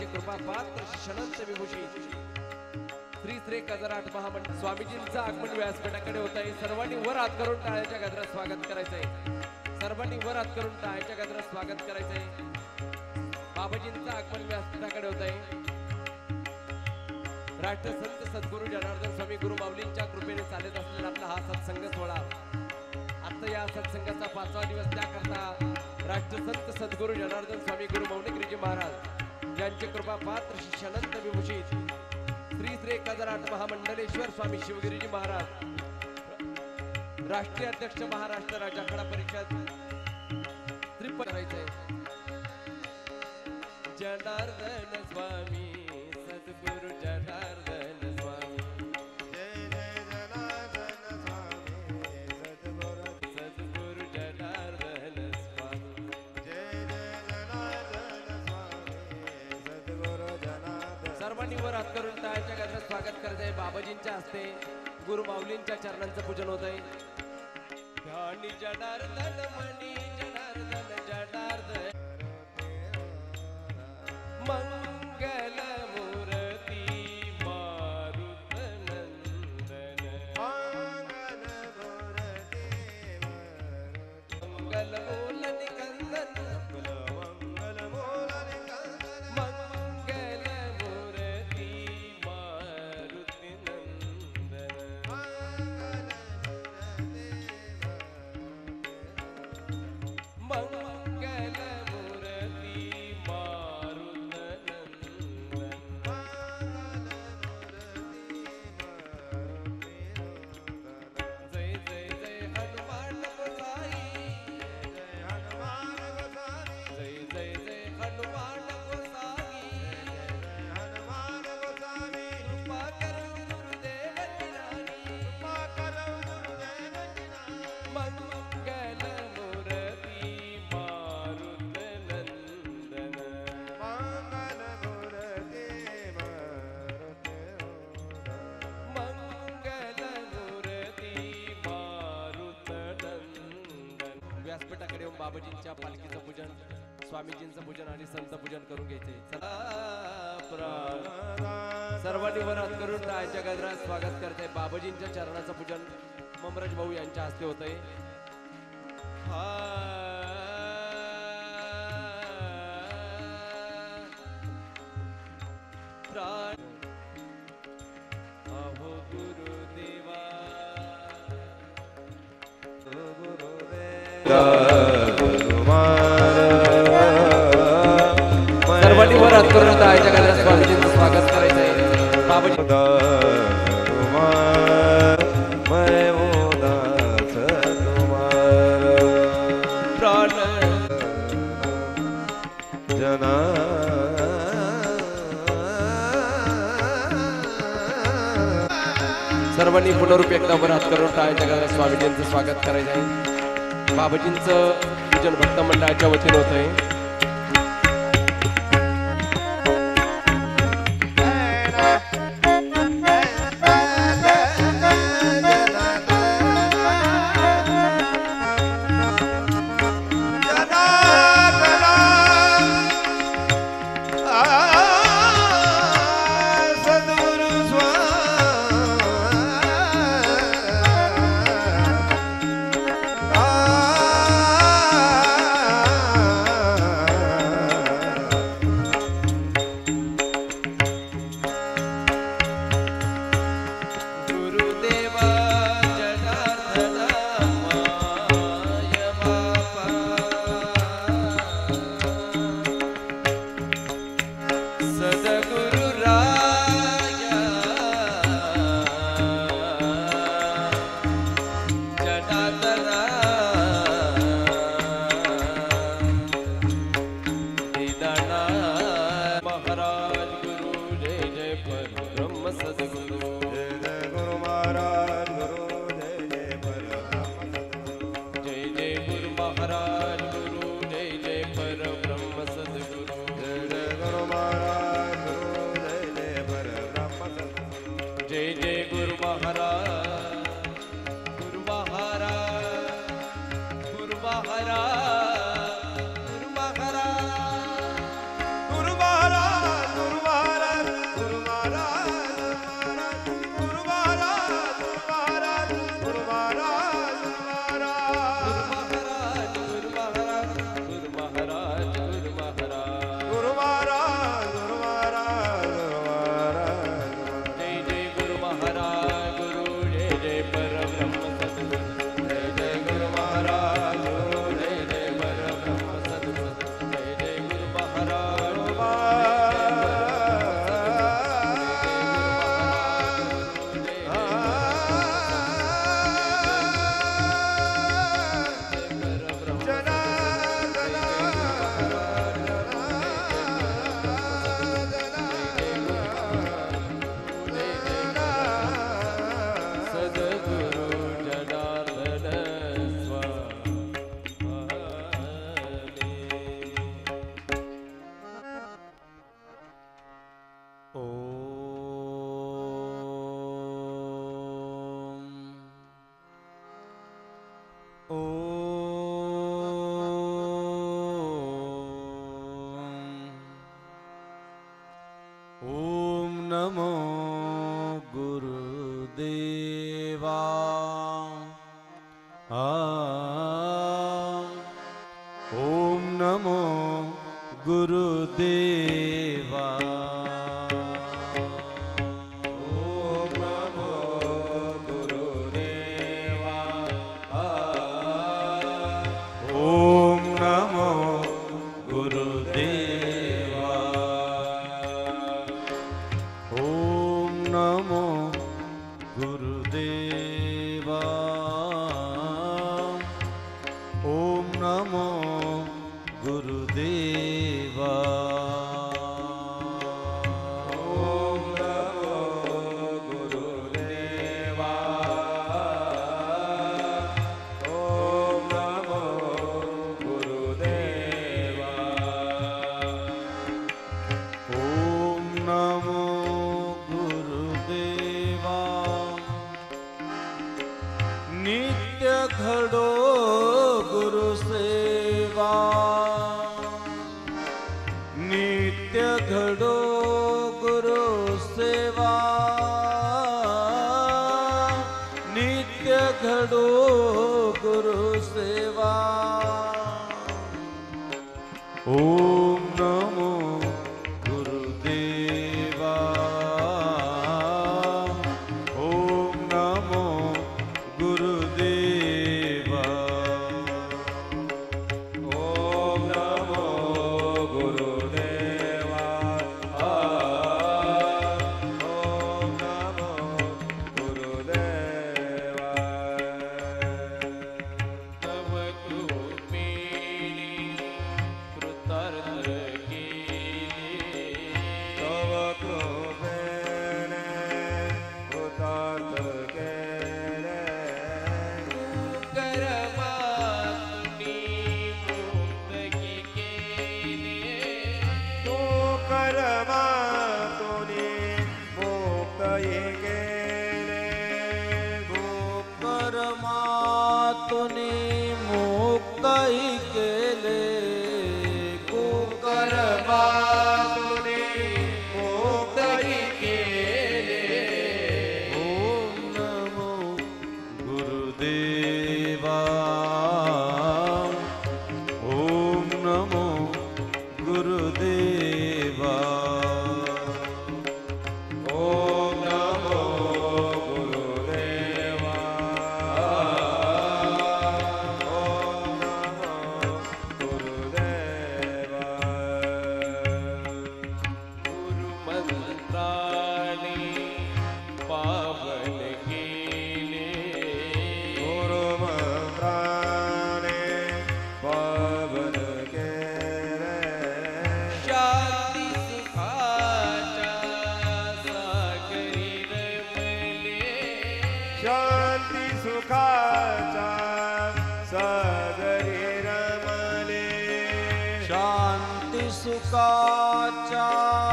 ज्यांचे कृपा पात्र शनंत विभूषित श्री श्री 1008 महामंडळ स्वामीजींचं आगमन व्यासपीठाकडे होत आहे। सर्वांनी वर हात करून टाळ्याच्या गजरात स्वागत करायचंय। सर्वांनी वर हात करून टाळ्याच्या गजरात स्वागत करायचंय। बाबाजींचं आगमन व्यासपीठाकडे होत आहे। राष्ट्रसंत सद्गुरू जनार्दन स्वामी गुरु माऊलींच्या कृपेने चालत असलेला आपला हा सत्संग सोहळा आता या सत्संगाचा 5वा दिवस त्याकरता राष्ट्रसंत सद्गुरू जनार्दन स्वामी गुरु मौनिगिरीजी महाराज यांचे कृपा पात्र शिष्यानंद विभूषित श्री श्री 1008 महामंडलेश्वर स्वामी शिवगिरीजी महाराज राष्ट्रीय अध्यक्ष महाराष्ट्र राज्य आखाडा परिषद त्रिपद करायचंय। जनार्दन स्वामी सद्गुरु जनार्दन स्वामी जय जय जनार्दन स्वामी सद्गुरु जनार्दन स्वामी जय जय जनार्दन स्वामी सद्गुरु जनार्दन। सर्वांनी वर हात करून टाळ्याच्या गजरात स्वागत करायचंय। बाबाजींच्या हस्ते गुरु माऊलींच्या चरणांचं पूजन होत आहे। ध्यानी जनार्दन मनी जनार्दन जनार्दन मंगल मूर्ति मारुत नंदन मंगल मूल निकंदन मंगल मूल निकंदन मंगल मूर्ति मारुति नंदन मंगल मूर्ति व्यासपीठाकडे येऊन बाबाजींच्या पालखीचं पूजन स्वामीजींचं पूजन आणि संत पूजन करून घ्यायचे। सर्वांनी वर हात करून टाळ्याच्या गजरात स्वागत करते। बाबाजींच्या चरणाचं पूजन ममराज भाऊ यांच्या हस्ते होत आहे। अहो गुरुदेवा सर्वांनी वर हात करून टाळ्याच्या गजरात स्वामीजींचं स्वागत करायचंय। बाबाजी प्राण जना सर्वांनी पुनरूपी एकदा वर हात करून टाळ्याच्या गजरात स्वामीजींचं स्वागत करायचंय। बाबाजींचं पूजन भक्त मंडळाच्या वतीने होत आहे। ओम नमो गुरुदेवा। ओम नमो गुरुदेवा। ओम नमो गुरुदेवा। ओम नमो गुरुदेवा। ओम नमो गुरुदेवा। ओम नमो गुरुदेवा। ओम नमो गुरुदेवा। ओम नमो गुरुदेवा। ओम नमो गुरुदेवा। नित्य घडो गुरु सेवा। नित्य घडो गुरु सेवा। नित्य घडो गुरु सेवा। ओम नमो गुरुदेवा। ओम नमो गुरुदेवा। ओम नमो गुरुदेवा। ओम नमो गुरुदेवा। तव कृपेने कृतार्थ केले। तव कृपेने कृतार्थ केले। तू कर्मातुनी मुक्तही केले। तू कर्मातुनी मुक्तही केले। तू कर्मातुनी मुक्तही केले। ओम नमो गुरुदेवा। ओम नमो गुरुदेवा। ओम नमो गुरुदेवा। ओम नमो गुरुदेवा। गुरुमंत्राने पावन केले। गुरुमंत्राने पावन केले। शांती सुखाच्या सागरी रमले। शांती सुखाचा सागरी रमले। शांती सुखाचा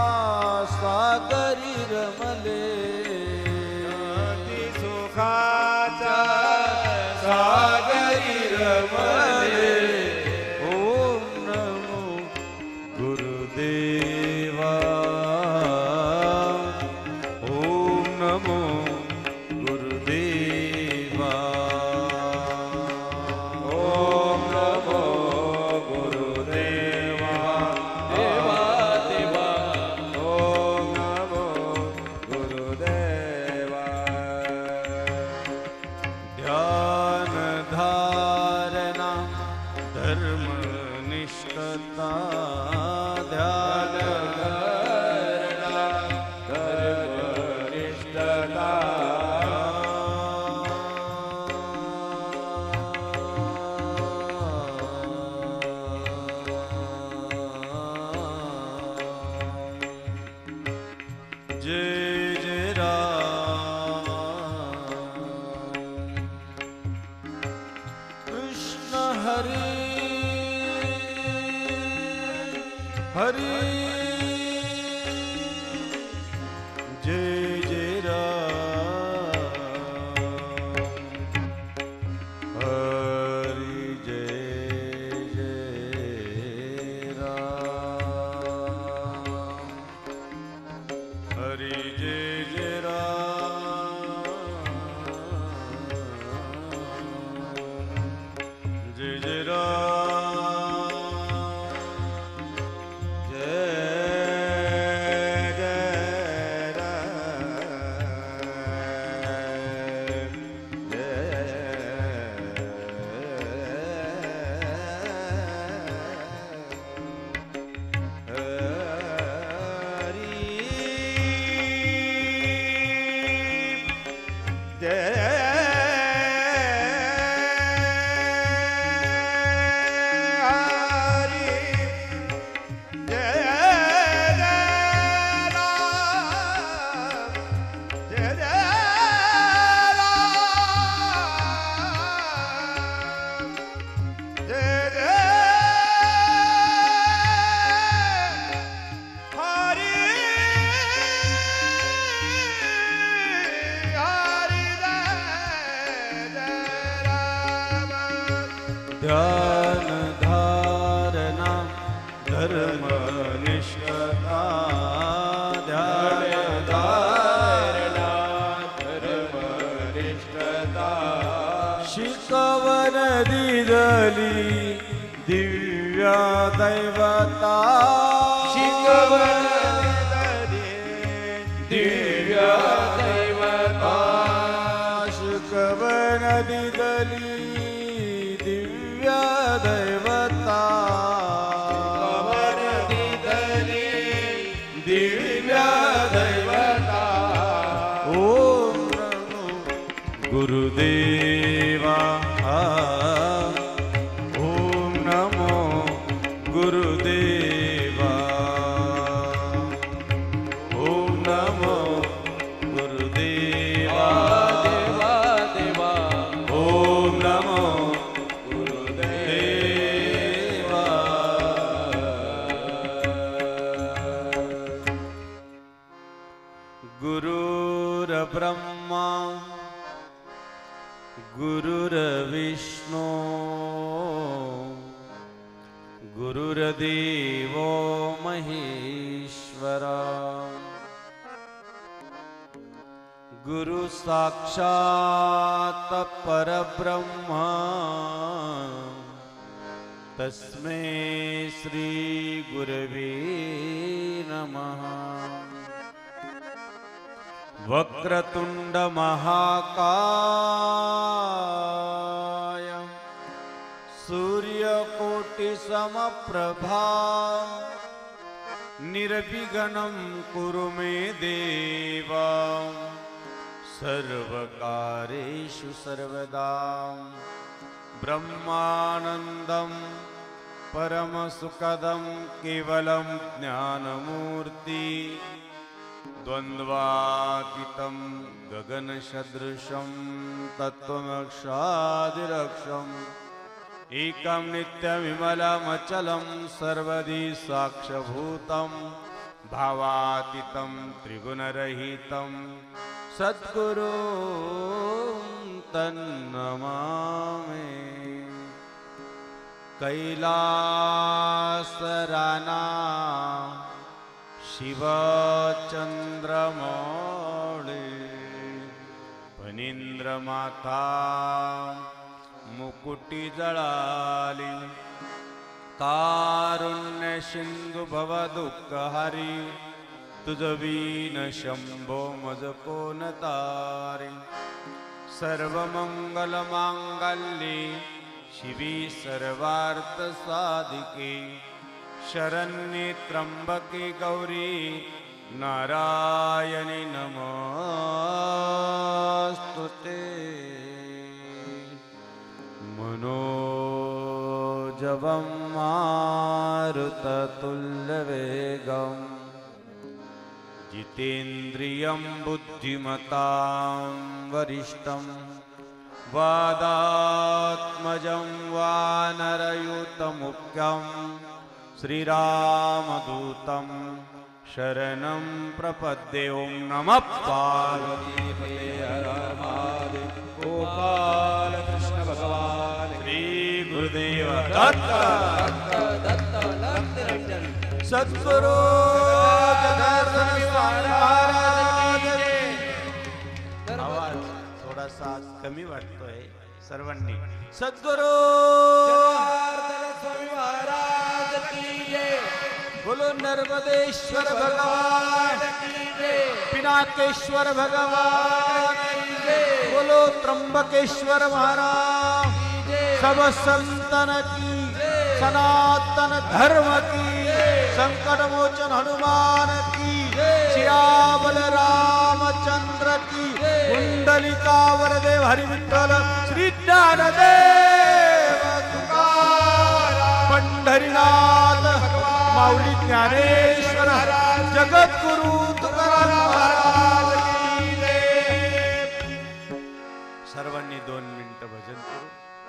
सागरी रमले। शांती सुखाचा सागरी रमले। ओम नमो गुरुदेवा। ओम नमो गुरुदेवा। ओम नमो गुरुदेवा। देवा देवा ओम नमो गुरुदेवा। ध्यान धारणा धर्म निष्ठता। ध्यान धारणा धर्म निष्ठता। जय जय राम। कृष्ण हरे हरे हरि जय जय राम जय जय राम जय जय ध्यान धारणा धर्म निष्ठता ध्यान धारणा धर्म निष्ठता शिकवण दिदली दिव्या दैवता शिकवण दिव्या दैवता शिकवण दिदली दैवता दिव्या दैवता ओम नमो गुरुदेवा ओम नमो गुरुदेवा ओम नमो गुरुदेवा देवा देवा ओम नमो गुरुर्ब्रह्मा गुरुर्विष्णु गुरुर्देवो महेश्वरा गुरु साक्षात् परब्रह्मा तस्मै श्री गुरवे नमः वक्रतुंड महाकाय सूर्यकोटि समप्रभा निर्विघ्नं कुरु मे देवा सर्वकारेषु सर्वदा ब्रह्मानन्दं परमसुखदं केवलं ज्ञानमूर्ति द्वन्द्वातीतं गगनसदृशं तत्त्वमक्षादिरक्षम् एकं नित्यविमलमचलं सर्वदि साक्षभूतं भावातीतं त्रिगुणरहितं सद्गुरुं तन्नमामि कैलासराना शिवचन्द्रमौळि फणीन्द्रमाता मुकुटी जळाली कारुण्य सिंधु भव दुःखहारी तुझ वीन शंभो मज कोण तारी सर्वमंगल मांगल्ये शिवी सर्वार्थ साधिके शरण्ये त्र्यंबके गौरी नारायणी नमोस्तुते मनोजवं मारुततुल्यवेगं जितेन्द्रियं बुद्धिमतां वरिष्ठं वादात्मजं वानरयूतमुख्यं श्रीरामदूतं शरणं प्रपद्ये। ओं नमः पार्वतीपतये हर महादेव। गोपाल कृष्ण भगवान श्री गुरुदेव दत्त सद्गुरु जनार्दन स्वामी महाराज थोडासा कमी वाटतोय सर्वांनी सद्गुरु जनार्दन स्वामी महाराज की जय बोलो नर्मदेश्वर भगवान की जय पिनाकेश्वर भगवान की जय बोलो त्र्यंबकेश्वर महाराज जय सब संतन की सनातन धर्म की संकट मोचन हनुमान की श्यामल रामचंद्र की कुंडलिका वरदे हरि विठ्ठल श्री ज्ञानदेव तुकाराम पंढरीनाथ माऊली ज्ञानेश्वर जगद्गुरु तुकाराम महाराज की जय। सर्वांनी 2 मिनिटं भजन करू।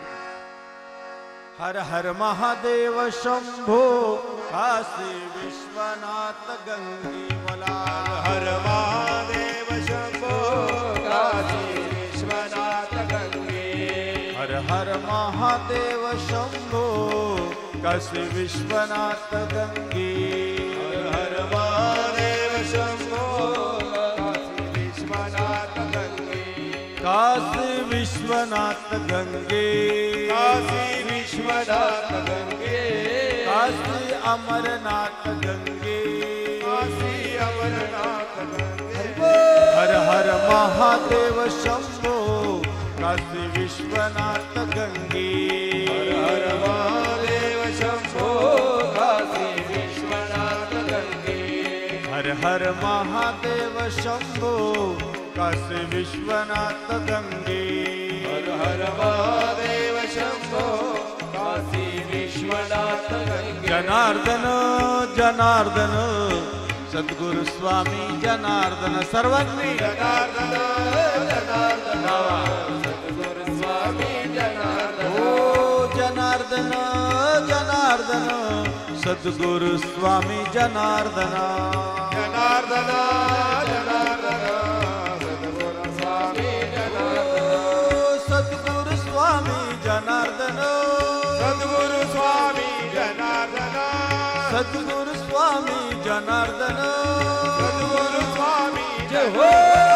हर हर महादेव शंभो काशी विश्वनाथ गंगी मला हर महादेव शंभो काशी विश्वनाथ गंगे हर हर महादेव शंभो काशी विश्वनाथ गंगे हर हर महादेव शंभो काशी विश्वनाथ गंगे काशी विश्वनाथ गंगे काशी विश्वनाथ गंगे काशी अमरनाथ गंगे काशी अमरनाथ गंगे हर हर महादेव शंभो काशी विश्वनाथ गंगे हर हर महादेव शंभो काशी विश्वनाथ गंगे हर हर महादेव शंभो काशी विश्वनाथ गंगे हर हर महादेव शंभो काशी विश्वनाथ गंगे जनार्दन जनार्दन सद्गुरु स्वामी जनार्दन सर्वांनी जनार्दन जनार्दन सद्गुरु स्वामी जनार्दन ओ जनार्दन जनार्दन सद्गुरु स्वामी जनार्दन जनार्दन जनार्दन सद्गुरु स्वामी जनार्दन सद्गुरु स्वामी जनार्दन सद्गुरु स्वामी जनार्दन सद्गुरु स्वामी जनार्दन सद्गुरु स्वामी जय हो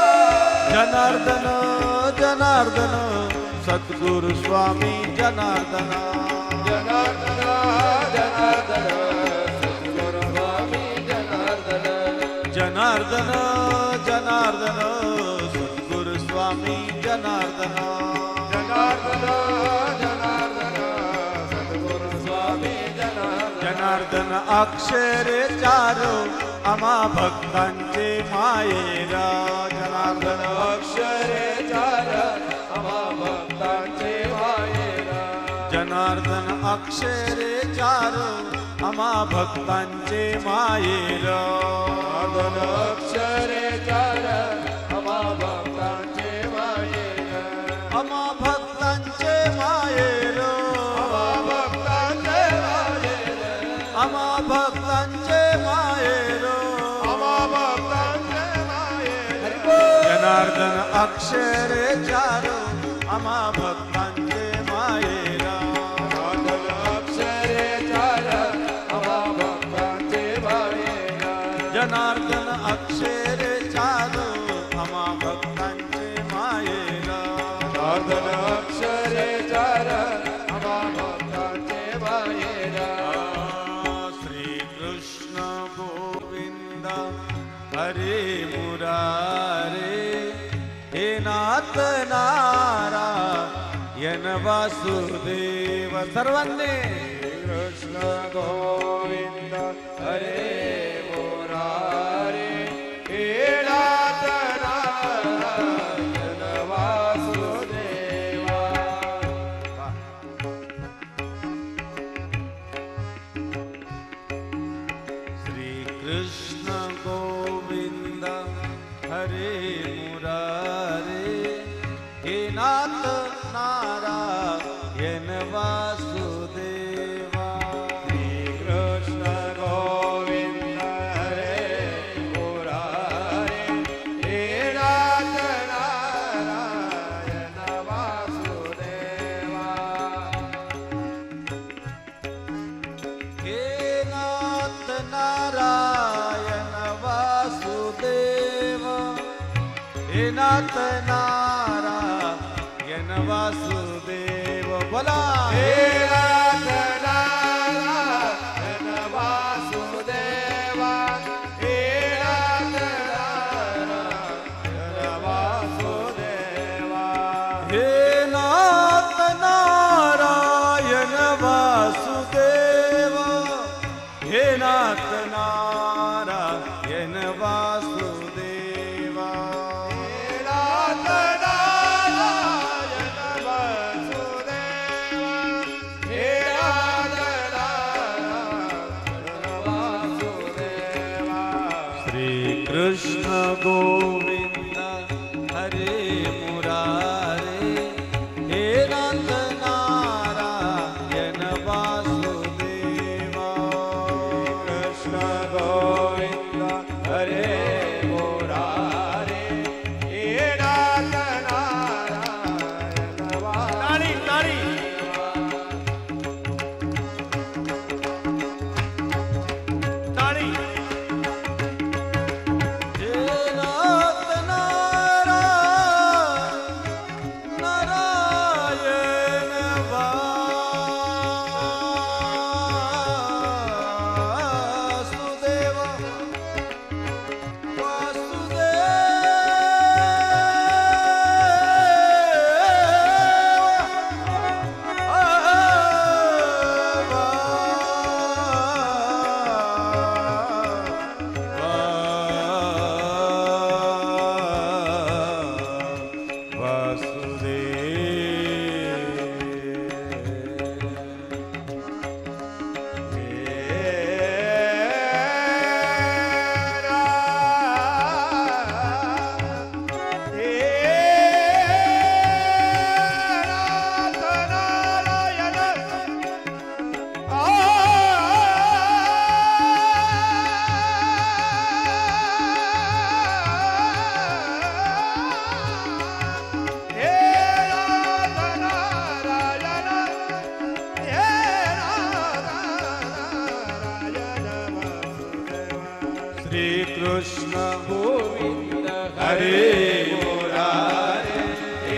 जनार्दन जनार्दन सद्गुरु स्वामी जनार्दन जनार्दन जनार्दन सद्गुरु स्वामी जनार्दन जनार्दन जनार्दन सद्गुरु स्वामी जनार्दन जनार्दन जनार्दन सद्गुरु स्वामी जनार्दन जनार्दन अक्षरे चारो आम्हा भक्तांचे मायेरा जनार्दन अक्षरे चार आम्हा भक्तांचे मायेरा जनार्दन अक्षरे चार आम्हा भक्तांचे मायेरा जनार्दन अक्षरे चार आम्हा भक्तांचे मायेरा आम्हा भक्तांचे मायेरा आम्हा भक्तांचे मायेरो आम्हा भक्तांचे मायेरो जनार्दन अक्षरे चारो आम्हा भक्तांचे मायेरा जनार्दन अक्षरे चारो आम्हा भक्तांचे मायेरा जनार्दन अक्षरे चारो आम्हा भक्तांचे मायेरा जनार्दन अक्षरे चारो आम्हा भक्तांचे मायेरा हरे मुरारे हे नाथ नारायण वासुदेव सर्वांनी कृष्ण गोविंद हरे मुरारे हे नाथ नारायण वासुदेवा श्री कृष्ण गोविंद हरे मुरारे हे नाथ नारायण वासुदेवा श्री कृष्ण गोविंद हरे मुरारे हे नाथ नारायण वासुदेवा हे नाथ नारायण वासुदेव हे नाथ नारायण नारायण वासुदेव बोला हे नारायण वासुदेवा हे नारायण वासुदेवा हे नाथ नारायण वासुदेव हे नाथ नारायण वासुदेवा कृष्ण गोविंद हरे मुरारे हे नाथ नारायण वासुदेवा कृष्ण गोविंद हरे मुरारे हे नाथ नारायण ताली ताली ताली कृष्ण गोविंद हरे मुरारे हे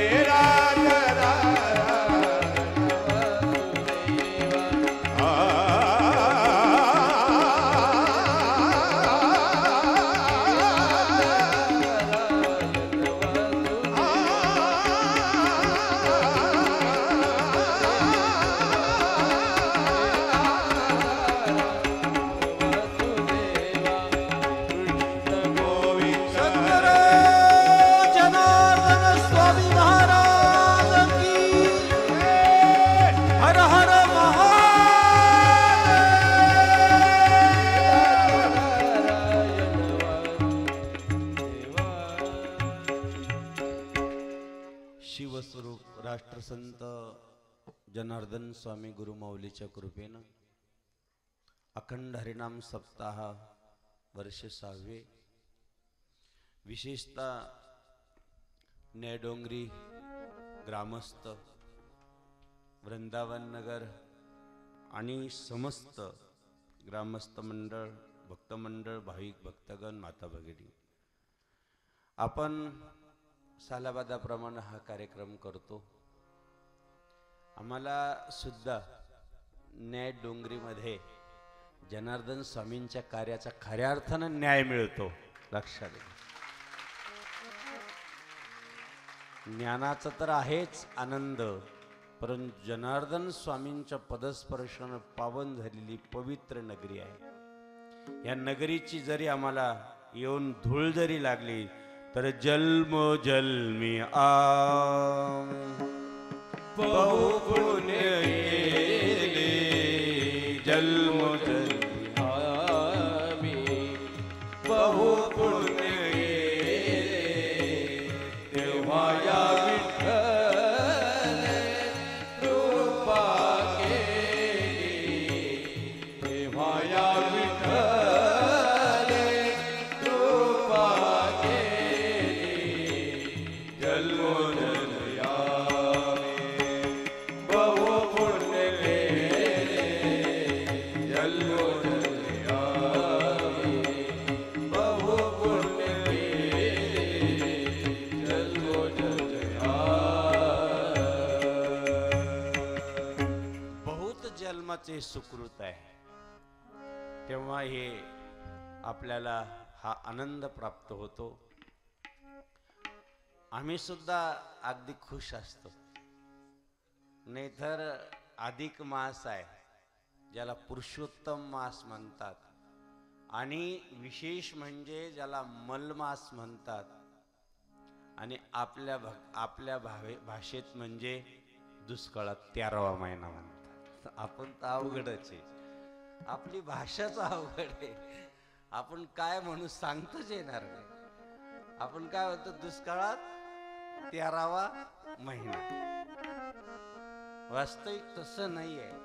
शिवस्वरूप राष्ट्रसंत जनार्दन स्वामी गुरुमाऊलीच्या कृपेनं अखंड हरिनाम सप्ताह वर्ष 6वे विशेषतः न्यायडोंगरी ग्रामस्थ वृंदावन नगर आणि समस्त ग्रामस्थ मंडळ भक्तमंडळ भाविक भक्तगण माता भगिनी आपण सालाबादाप्रमाणे हा कार्यक्रम करतो। आम्हाला सुद्धा न्याय डोंगरीमध्ये जनार्दन स्वामींच्या कार्याचा खऱ्या अर्थाने न्याय मिळतो। लक्षात घ्या, ज्ञानाचा तर आहेच आनंद, परंतु जनार्दन स्वामींच्या पदस्पर्शाने पावन झालेली पवित्र नगरी आहे। या नगरीची जरी आम्हाला येऊन धूळ जरी लागली तर जन्मो जन्मी बहु पुण्य केले, जन्मो जन्मी बहु पुण्य केले, तेव्हा या विठ्ठल कृपा केली, तेव्हा या विठ्ठल कृपा केली, जन्मो जन्मी बहु पुण्य तेव्हाचे सुकृत आहे, तेव्हा हे आपल्याला हा आनंद प्राप्त होतो. आम्ही सुद्धा अगदी खुश असतो. नाहीतर अधिक मास आहे, ज्याला पुरुषोत्तम मास म्हणतात, आणि विशेष म्हणजे ज्याला मलमास म्हणतात, आणि आपल्या भाषेत म्हणजे दुष्काळात 13वा महिना म्हणतात. आपण तर अवघडच आहे, आपली भाषाच अवघड आहे. आपण काय म्हणू सांगतच येणार नाही. आपण काय होतं, दुष्काळात 13वा महिना. वास्तविक तसं नाही आहे.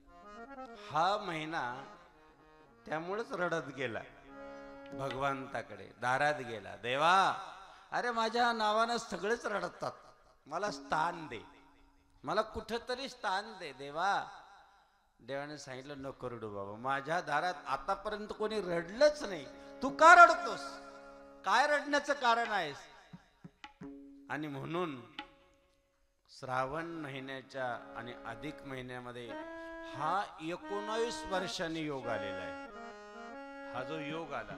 हा महिना त्यामुळेच रडत गेला भगवंताकडे, दारात गेला, देवा अरे माझ्या नावानं सगळेच रडतात, मला स्थान दे, मला कुठंतरी स्थान दे देवा. देवाने सांगितलं, नको रडू बाबा, माझ्या दारात आतापर्यंत कोणी रडलंच नाही, तू का रडतोस, काय रडण्याचं कारण आहेस. आणि म्हणून श्रावण महिन्याच्या आणि अधिक महिन्यामध्ये हा 19 वर्षांनी योग आलेला आहे. हा जो योग आला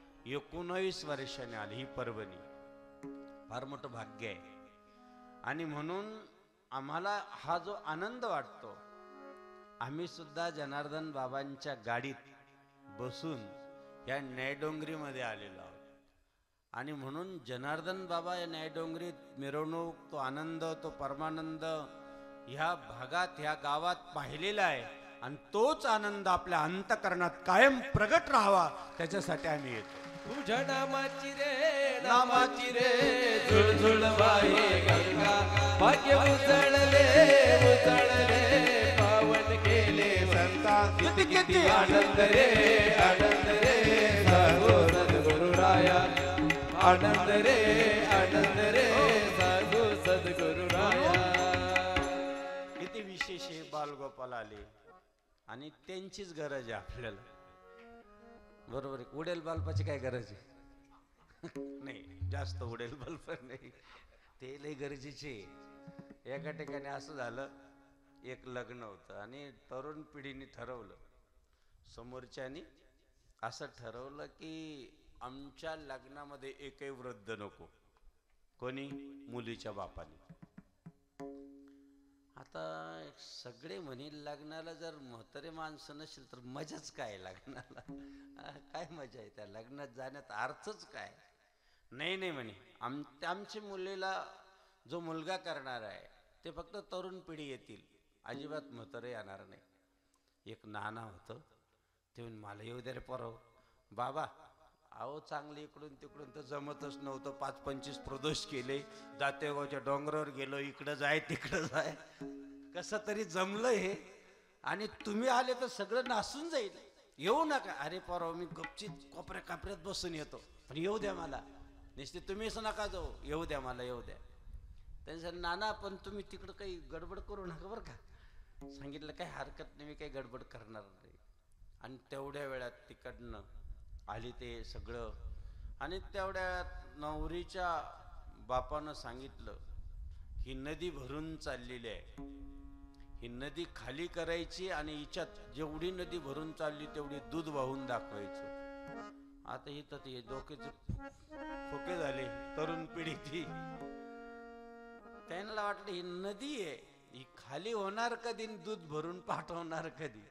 19 वर्षांनी आली ही पर्वणी, फार मोठं भाग्य आहे. आणि म्हणून आम्हाला हा जो आनंद वाटतो, आम्ही सुद्धा जनार्दन बाबांच्या गाडीत बसून या न्यायडोंगरीमध्ये आलेलो आहोत. आणि म्हणून जनार्दन बाबा या न्यायडोंगरीत मिरवणूक, तो आनंद, तो परमानंद ह्या भागात, ह्या गावात पाहिलेला आहे. आणि तोच आनंद आपल्या अंतःकरणात कायम प्रगट राहावा, त्याच्यासाठी आम्ही येतो. तुझ्या नामाची रे, नामाची रे झुळझुळ वाहे गंगा, भाग्य उजळले उजळले, पावन केले संता, किती किती आनंद रे, आनंद रे सागो सद्गुरुराया, आनंद रे, आनंद रे सागो सद्गुरुराया. किती विशेष हे बालगोपाल आले, आणि त्यांचीच गरज आहे आपल्याला. बरोबर आहे. उडेल बाल्पाची काय गरज आहे नाही, जास्त उडेल बाल्प नाही, ते लय गरजेचे. एका ठिकाणी असं झालं, एक लग्न होतं आणि तरुण पिढीने ठरवलं, समोरच्यानी असं ठरवलं की आमच्या लग्नामध्ये एकही वृद्ध नको. कोणी? मुलीच्या बापाने. आता सगळे म्हणील लग्नाला जर म्हातारे माणसं नसेल तर मजाच काय लग्नाला, काय मजा आहे त्या लग्नात जाण्यात, अर्थच काय. नाही नाही म्हणे, आमच्या मुलीला जो मुलगा करणार आहे ते फक्त तरुण पिढी येतील, अजिबात म्हातारे येणार नाही. एक नाना होतं, ते म्हणे मला येऊ दे रे पोरं. बाबा अहो चांगले इकडून तिकडून तर जमतच नव्हतं, 5-25 प्रदोष केले, जातेगावच्या डोंगरावर गेलो, इकडं जाय तिकडं जाय, कसं तरी जमलं हे. आणि तुम्ही आले तर सगळं नासून जाईल, येऊ नका. अरे पोरं मी गपचीत कोपऱ्या कापऱ्यात बसून येतो, पण येऊ द्या मला, निश्चित तुम्हीच नका जाऊ, येऊ द्या मला, येऊ द्या. त्यांनी सांगितलं, नाना पण तुम्ही तिकडं काही गडबड करू नका बरं का. सांगितलं काही हरकत नाही, मी काही गडबड करणार नाही. आणि तेवढ्या वेळात तिकडनं आली ते सगळं. आणि तेवढ्यात नवरीच्या बापानं सांगितलं, ही नदी भरून चाललेली आहे, ही नदी खाली करायची आणि हिच्यात जेवढी नदी भरून चालली तेवढी दूध वाहून दाखवायचं. आता इथं ते डोक्याचे खोके झाले तरुण पिढी ती. त्यांना वाटलं ही नदी आहे, ही खाली होणार कधी, दूध भरून पाठवणार कधी.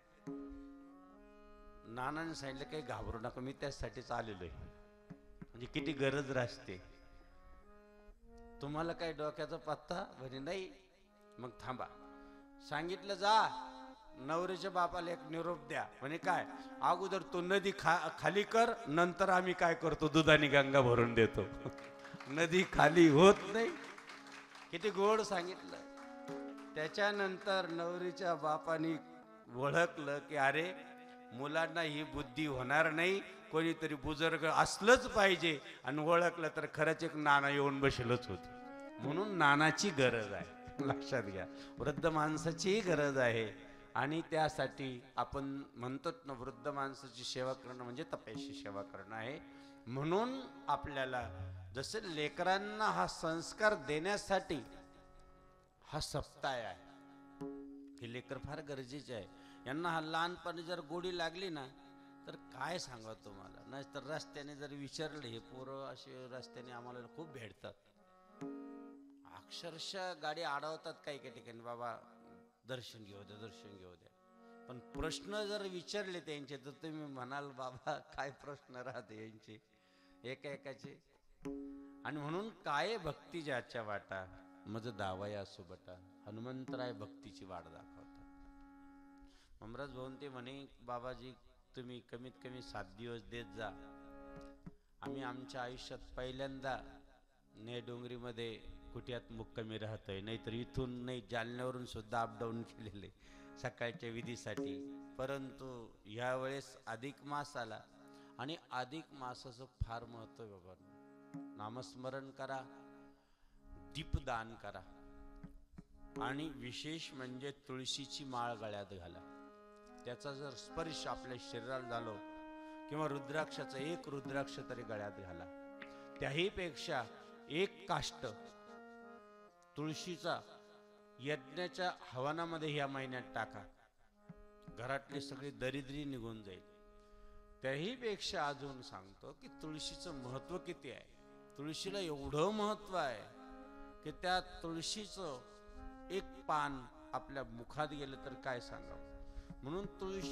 नानाने सांगितलं काही घाबरू नका, मी त्यासाठीच आलेलो आहे, म्हणजे किती गरज असते. तुम्हाला काही डोक्याचा पत्ता म्हणे नाही, मग थांबा. सांगितलं जा नवरीच्या बापाला एक निरोप द्या, म्हणे काय, अगोदर तो नदी खाली कर, नंतर आम्ही काय करतो दुधाने गंगा भरून देतो. नदी खाली होत नाही, किती गोड सांगितलं. त्याच्यानंतर नवरीच्या बापानी ओळखलं की अरे मुलांना ही बुद्धी होणार नाही, कोणीतरी बुजुर्ग असलंच पाहिजे. आणि ओळखलं तर खरंच एक नाना येऊन बसलंच होत. म्हणून नानाची गरज आहे, लक्षात घ्या, वृद्ध माणसाचीही गरज आहे. आणि त्यासाठी आपण म्हणतो ना, वृद्ध माणसाची सेवा करणं म्हणजे तपस्वी सेवा करणं आहे. म्हणून आपल्याला जसे लेकरांना हा संस्कार देण्यासाठी हा सप्ताह आहे. हे लेकर फार गरजेचे आहे. यांना हा लहानपणी जर गोडी लागली ना तर काय सांगा तुम्हाला. नाही तर रस्त्याने जर विचारले, हे पोरं असे रस्त्याने आम्हाला खूप भेटतात, अक्षरशः गाडी अडवतात काही काही ठिकाणी, बाबा दर्शन घेऊ द्या, दर्शन घेऊ द्या. पण प्रश्न जर विचारले त्यांचे तर तुम्ही म्हणाल बाबा काय प्रश्न राहते यांचे एका एकाचे. आणि म्हणून काय भक्ती ज्याच्या वाटा मज दावाया सुबटा, हनुमंतराय भक्तीची वाट दाखवतात. ममराज भाऊन ते म्हणे, बाबाजी तुम्ही कमीत कमी 7 दिवस देत जा. आम्ही आमच्या आयुष्यात पहिल्यांदा नेडोंगरीमध्ये कुट्यात मुक्कामी राहतोय, नाहीतर इथून नाही जालन्यावरून सुद्धा अपडाऊन केलेले सकाळच्या विधीसाठी. परंतु यावेळेस अधिक मास आला आणि अधिक मासाचं फार महत्व आहे बाबा. नामस्मरण करा, दीपदान करा आणि विशेष म्हणजे तुळशीची माळ गळ्यात घाला. त्याचा जर स्पर्श आपल्या शरीराला झालो किंवा रुद्राक्षाचा एक रुद्राक्ष तरी गळ्यात घाला. त्याही पेक्षा एक काष्ट तुळशीचा यज्ञाच्या हवनामध्ये ह्या महिन्यात टाका, घरातली सगळी दरिद्री निघून जाईल. त्याही पेक्षा अजून सांगतो की तुळशीचं महत्व किती आहे. तुळशीला एवढं महत्व आहे की त्या तुळशीचं एक पान आपल्या मुखात गेलं तर काय सांगावं. म्हणून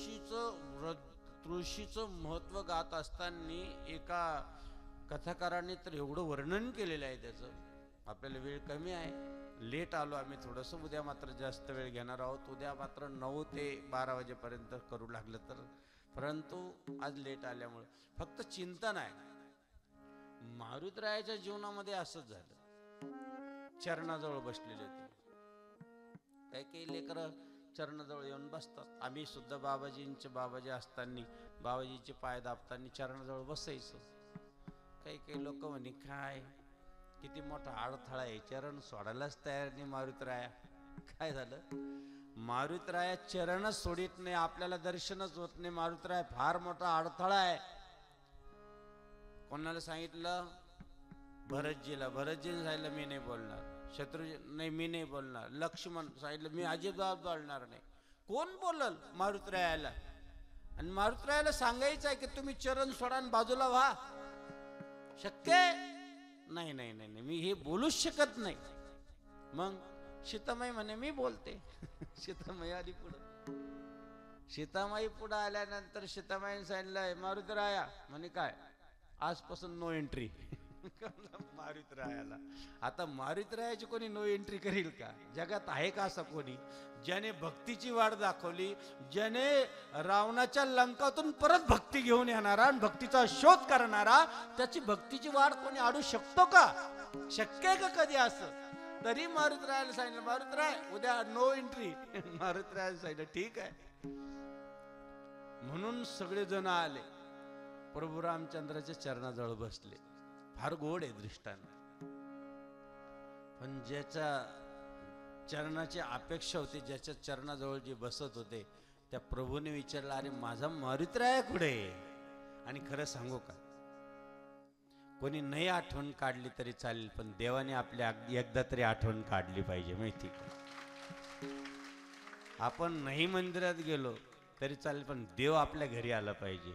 तुळशीचं महत्व गात असताना एका कथाकाराने तर एवढं वर्णन केलेलं आहे त्याचं. आपल्याला वेळ कमी आहे, लेट आलो आम्ही थोडंसं. उद्या मात्र जास्त वेळ घेणार आहोत. उद्या मात्र 9 ते 12 वाजेपर्यंत करू लागलं तर, परंतु आज लेट आल्यामुळे फक्त चिंतन आहे. मारुतरायाच्या जीवनामध्ये असंच झालं. चरणाजवळ बसलेले होते काही काही लेकरं, चरणाजवळ येऊन बसतात. आम्ही सुद्धा बाबाजी असताना बाबाजीचे पाय दाबताना चरणाजवळ बसायचो. काही काही लोक म्हणे, काय किती मोठा अडथळा आहे, चरण सोडायलाच तयार नाही मारुतराया. काय झालं, मारुतराया चरणच सोडित नाही, आपल्याला दर्शनच होत नाही. मारुतराया फार मोठा अडथळा आहे. कोणाला सांगितलं, भरतजीला सांगितलं मी नाही बोलणार, शत्रुजी नाही मी नाही बोलणार, लक्ष्मण सांगितलं मी अजिबात बोलणार नाही. कोण बोलल मारुतरायाला? आणि मारुतरायाला सांगायचं आहे की तुम्ही चरण सोडा आणि बाजूला व्हा, शक्य नाही. नाही नाही नाही मी हे बोलूच शकत नाही. मग सीतामाई म्हणे मी बोलते. सीतामाई आली पुढं. सीतामाई पुढं आल्यानंतर सीतामाईने सांगितलंय मारुतराया म्हणे काय, आजपासून नो एंट्री. मारुतरायाला आता मारुतरायाची कोणी नो एंट्री करील का? जगात आहे का असं कोणी ज्याने भक्तीची वाट दाखवली, ज्याने रावणाच्या लंकातून परत भक्ती घेऊन येणारा आणि भक्तीचा शोध करणारा, त्याची भक्तीची वाट कोणी अडू शकतो का? शक्य आहे का कधी असं? तरी मारुतरायाला सांगितलं मारुतराय उद्या नो एंट्री. मारुतरायाला सांगितलं ठीक आहे. म्हणून सगळे जण आले, प्रभू रामचंद्राच्या चरणाजवळ बसले. फार गोड आहे दृष्टांत. पण ज्याच्या चरणाची अपेक्षा होती, ज्याच्या चरणाजवळ जे बसत होते, त्या प्रभूने विचारलं अरे माझा मारुतराया कुठे? आणि खरं सांगू का, कोणी नाही आठवण काढली तरी चालेल, पण देवाने आपल्या एकदा तरी आठवण काढली पाहिजे. माहिती का, आपण नाही मंदिरात गेलो तरी चालेल, पण देव आपल्या घरी आला पाहिजे.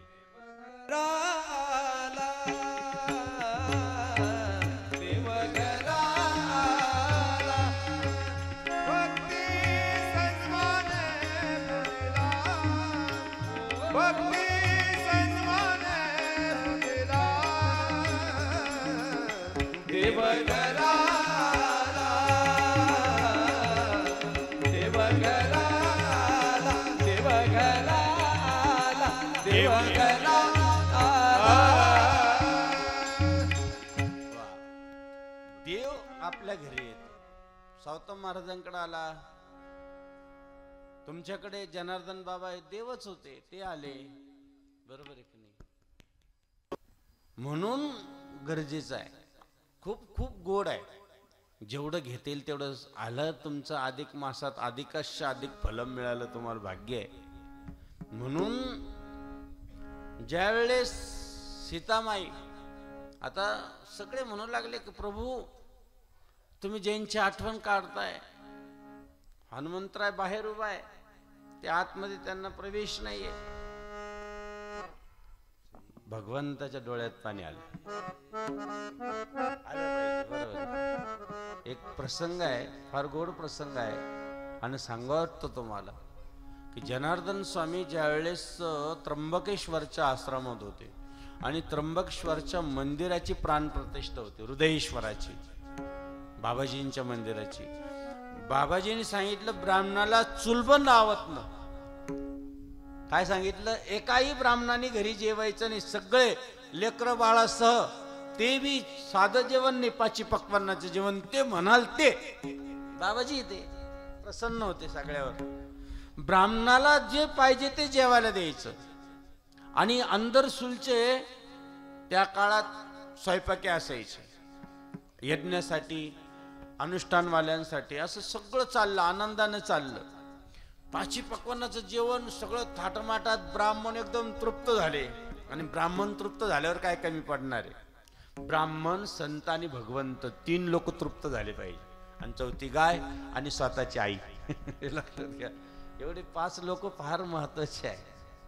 देव आपल्या घरी येतो. सावता महाराजांकडे आला, तुमच्याकडे जनार्दन बाबा देवच होते, ते आले, बरोबर आहे की नाही? म्हणून गरजेचं आहे. खूप खूप गोड आहे. जेवढं घेतील तेवढं आलं. तुमचं अधिक मासात अधिकांश अधिक फलम मिळालं, तुम्हाला भाग्य आहे. म्हणून ज्यावेळेस सीतामाई, आता सगळे म्हणू लागले की प्रभू तुम्ही जैनची आठवण काढताय, हनुमंतराय बाहेर उभा आहे, ते आतमध्ये त्यांना प्रवेश नाहीये. भगवंताच्या डोळ्यात पाणी आलं पाहिजे. बरोबर. एक प्रसंग आहे, फार गोड प्रसंग आहे आणि सांगावं वाटतं तुम्हाला की जनार्दन स्वामी ज्यावेळेस त्र्यंबकेश्वरच्या आश्रमात होते आणि त्र्यंबकेश्वरच्या मंदिराची प्राणप्रतिष्ठा होती, हृदयेश्वराची, बाबाजींच्या मंदिराची. बाबाजींनी सांगितलं ब्राह्मणाला चुलबन लावत न. काय सांगितलं? एकाही ब्राह्मणाने घरी जेवायचं नाही, सगळे लेकर बाळासह, ते बी साधं जेवण नाही, 5 पक्वान्नाचं जेवण, ते म्हणाल ते. बाबाजी ते प्रसन्न होते सगळ्यावर. ब्राह्मणाला जे पाहिजे ते जेवायला द्यायचं. आणि अंदर सुलचे त्या काळात स्वयंपाकी असायचे, यज्ञासाठी, अनुष्ठानवाल्यांसाठी, असं सगळं चाललं, आनंदाने चाललं. 5 पक्वान्नाचं जेवण सगळं थाटमाटात. ब्राह्मण एकदम तृप्त झाले. आणि ब्राह्मण तृप्त झाल्यावर काय कमी पडणार आहे? ब्राह्मण, संत आणि भगवंत 3 लोक तृप्त झाले पाहिजे. आणि 4थी गाय आणि स्वतःची आई. लक्षात घ्या, एवढे 5 लोक फार महत्वाचे आहे.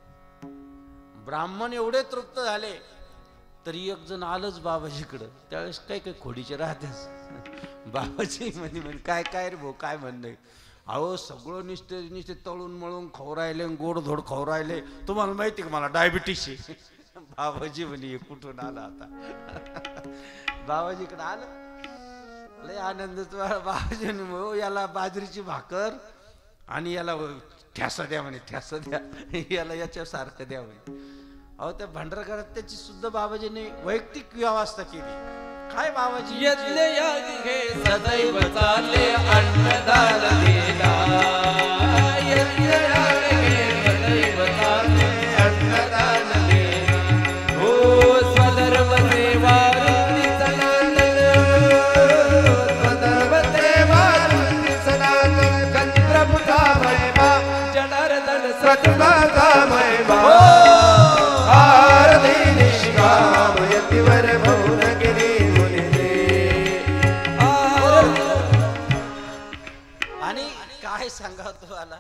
ब्राह्मण एवढे तृप्त झाले तरी एक जण आलंच बाबाजीकडं. त्यावेळेस काय काय खोडीचे राहतेच. बाबाजी म्हणे काय काय रे भाऊ, काय म्हणणं? अहो सगळं नुसते तळून मळून खाऊ राहिले, गोडधोड खाऊ राहिले, तुम्हाला माहिती का मला डायबिटीस आहे. बाबाजी म्हणे कुठून आला आता? बाबाजीकडे आलं, लय आनंद. बाबाजी म्हणे याला बाजरीची भाकर आणि याला ठ्यासा द्या म्हणे, ठ्यासा द्या, याला याच्यासारखं द्या म्हणे. अहो त्या भंडारघरात त्याची सुद्धा बाबाजीने वैयक्तिक व्यवस्था केली. काय बाबाजी? यज्ञ यागे सदैव चाले अन्नदान दिला. यज्ञ यागे सदैव चाले अन्नदान दिला. हो स्वधर्म सेवा वृत्ती सनातन. स्वधर्म सेवा वृत्ती सनातन. कंत्रपुता महिमा जनार्दन सतुमाता महिमा. आरती निष्काम यतिवर भुवनगिरी. काय सांगावं तुम्हाला?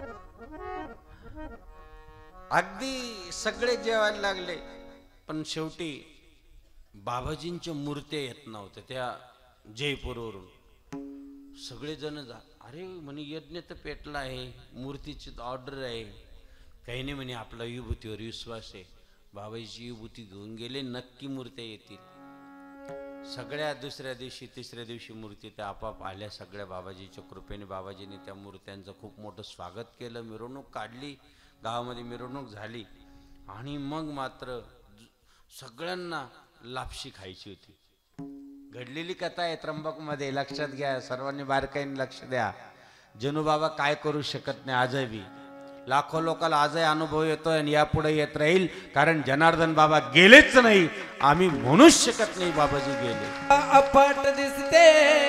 अगदी सगळे जेवायला लागले, पण शेवटी बाबाजींच्या मूर्त्या येत नव्हत्या त्या जयपूरवरून. सगळेजण अरे म्हणे यज्ञ तर पेटला आहे, मूर्तीची ऑर्डर आहे. काही नाही म्हणे, आपला विभूतीवर विश्वास आहे. बाबाजी विभूती घेऊन गेले, नक्की मूर्त्या येतील. सगळ्या दुसऱ्या दिवशी, तिसऱ्या दिवशी मूर्ती त्या आपाप आल्या. सगळ्या बाबाजीच्या कृपेने बाबाजींनी त्या मूर्त्यांचं खूप मोठं स्वागत केलं. मिरवणूक काढली, गावामध्ये मिरवणूक झाली. आणि मग मात्र सगळ्यांना लापशी खायची होती. घडलेली कथा आहे त्र्यंबकमध्ये, लक्षात घ्या. सर्वांनी बारकाईने लक्ष द्या. जनुबाबा काय करू शकत नाही आजही. लाखो लोकांना आजही अनुभव येतोय आणि यापुढे येत राहील. कारण जनार्दन बाबा गेलेच नाही, आम्ही म्हणूच शकत नाही बाबाजी गेले. अफाट दिसते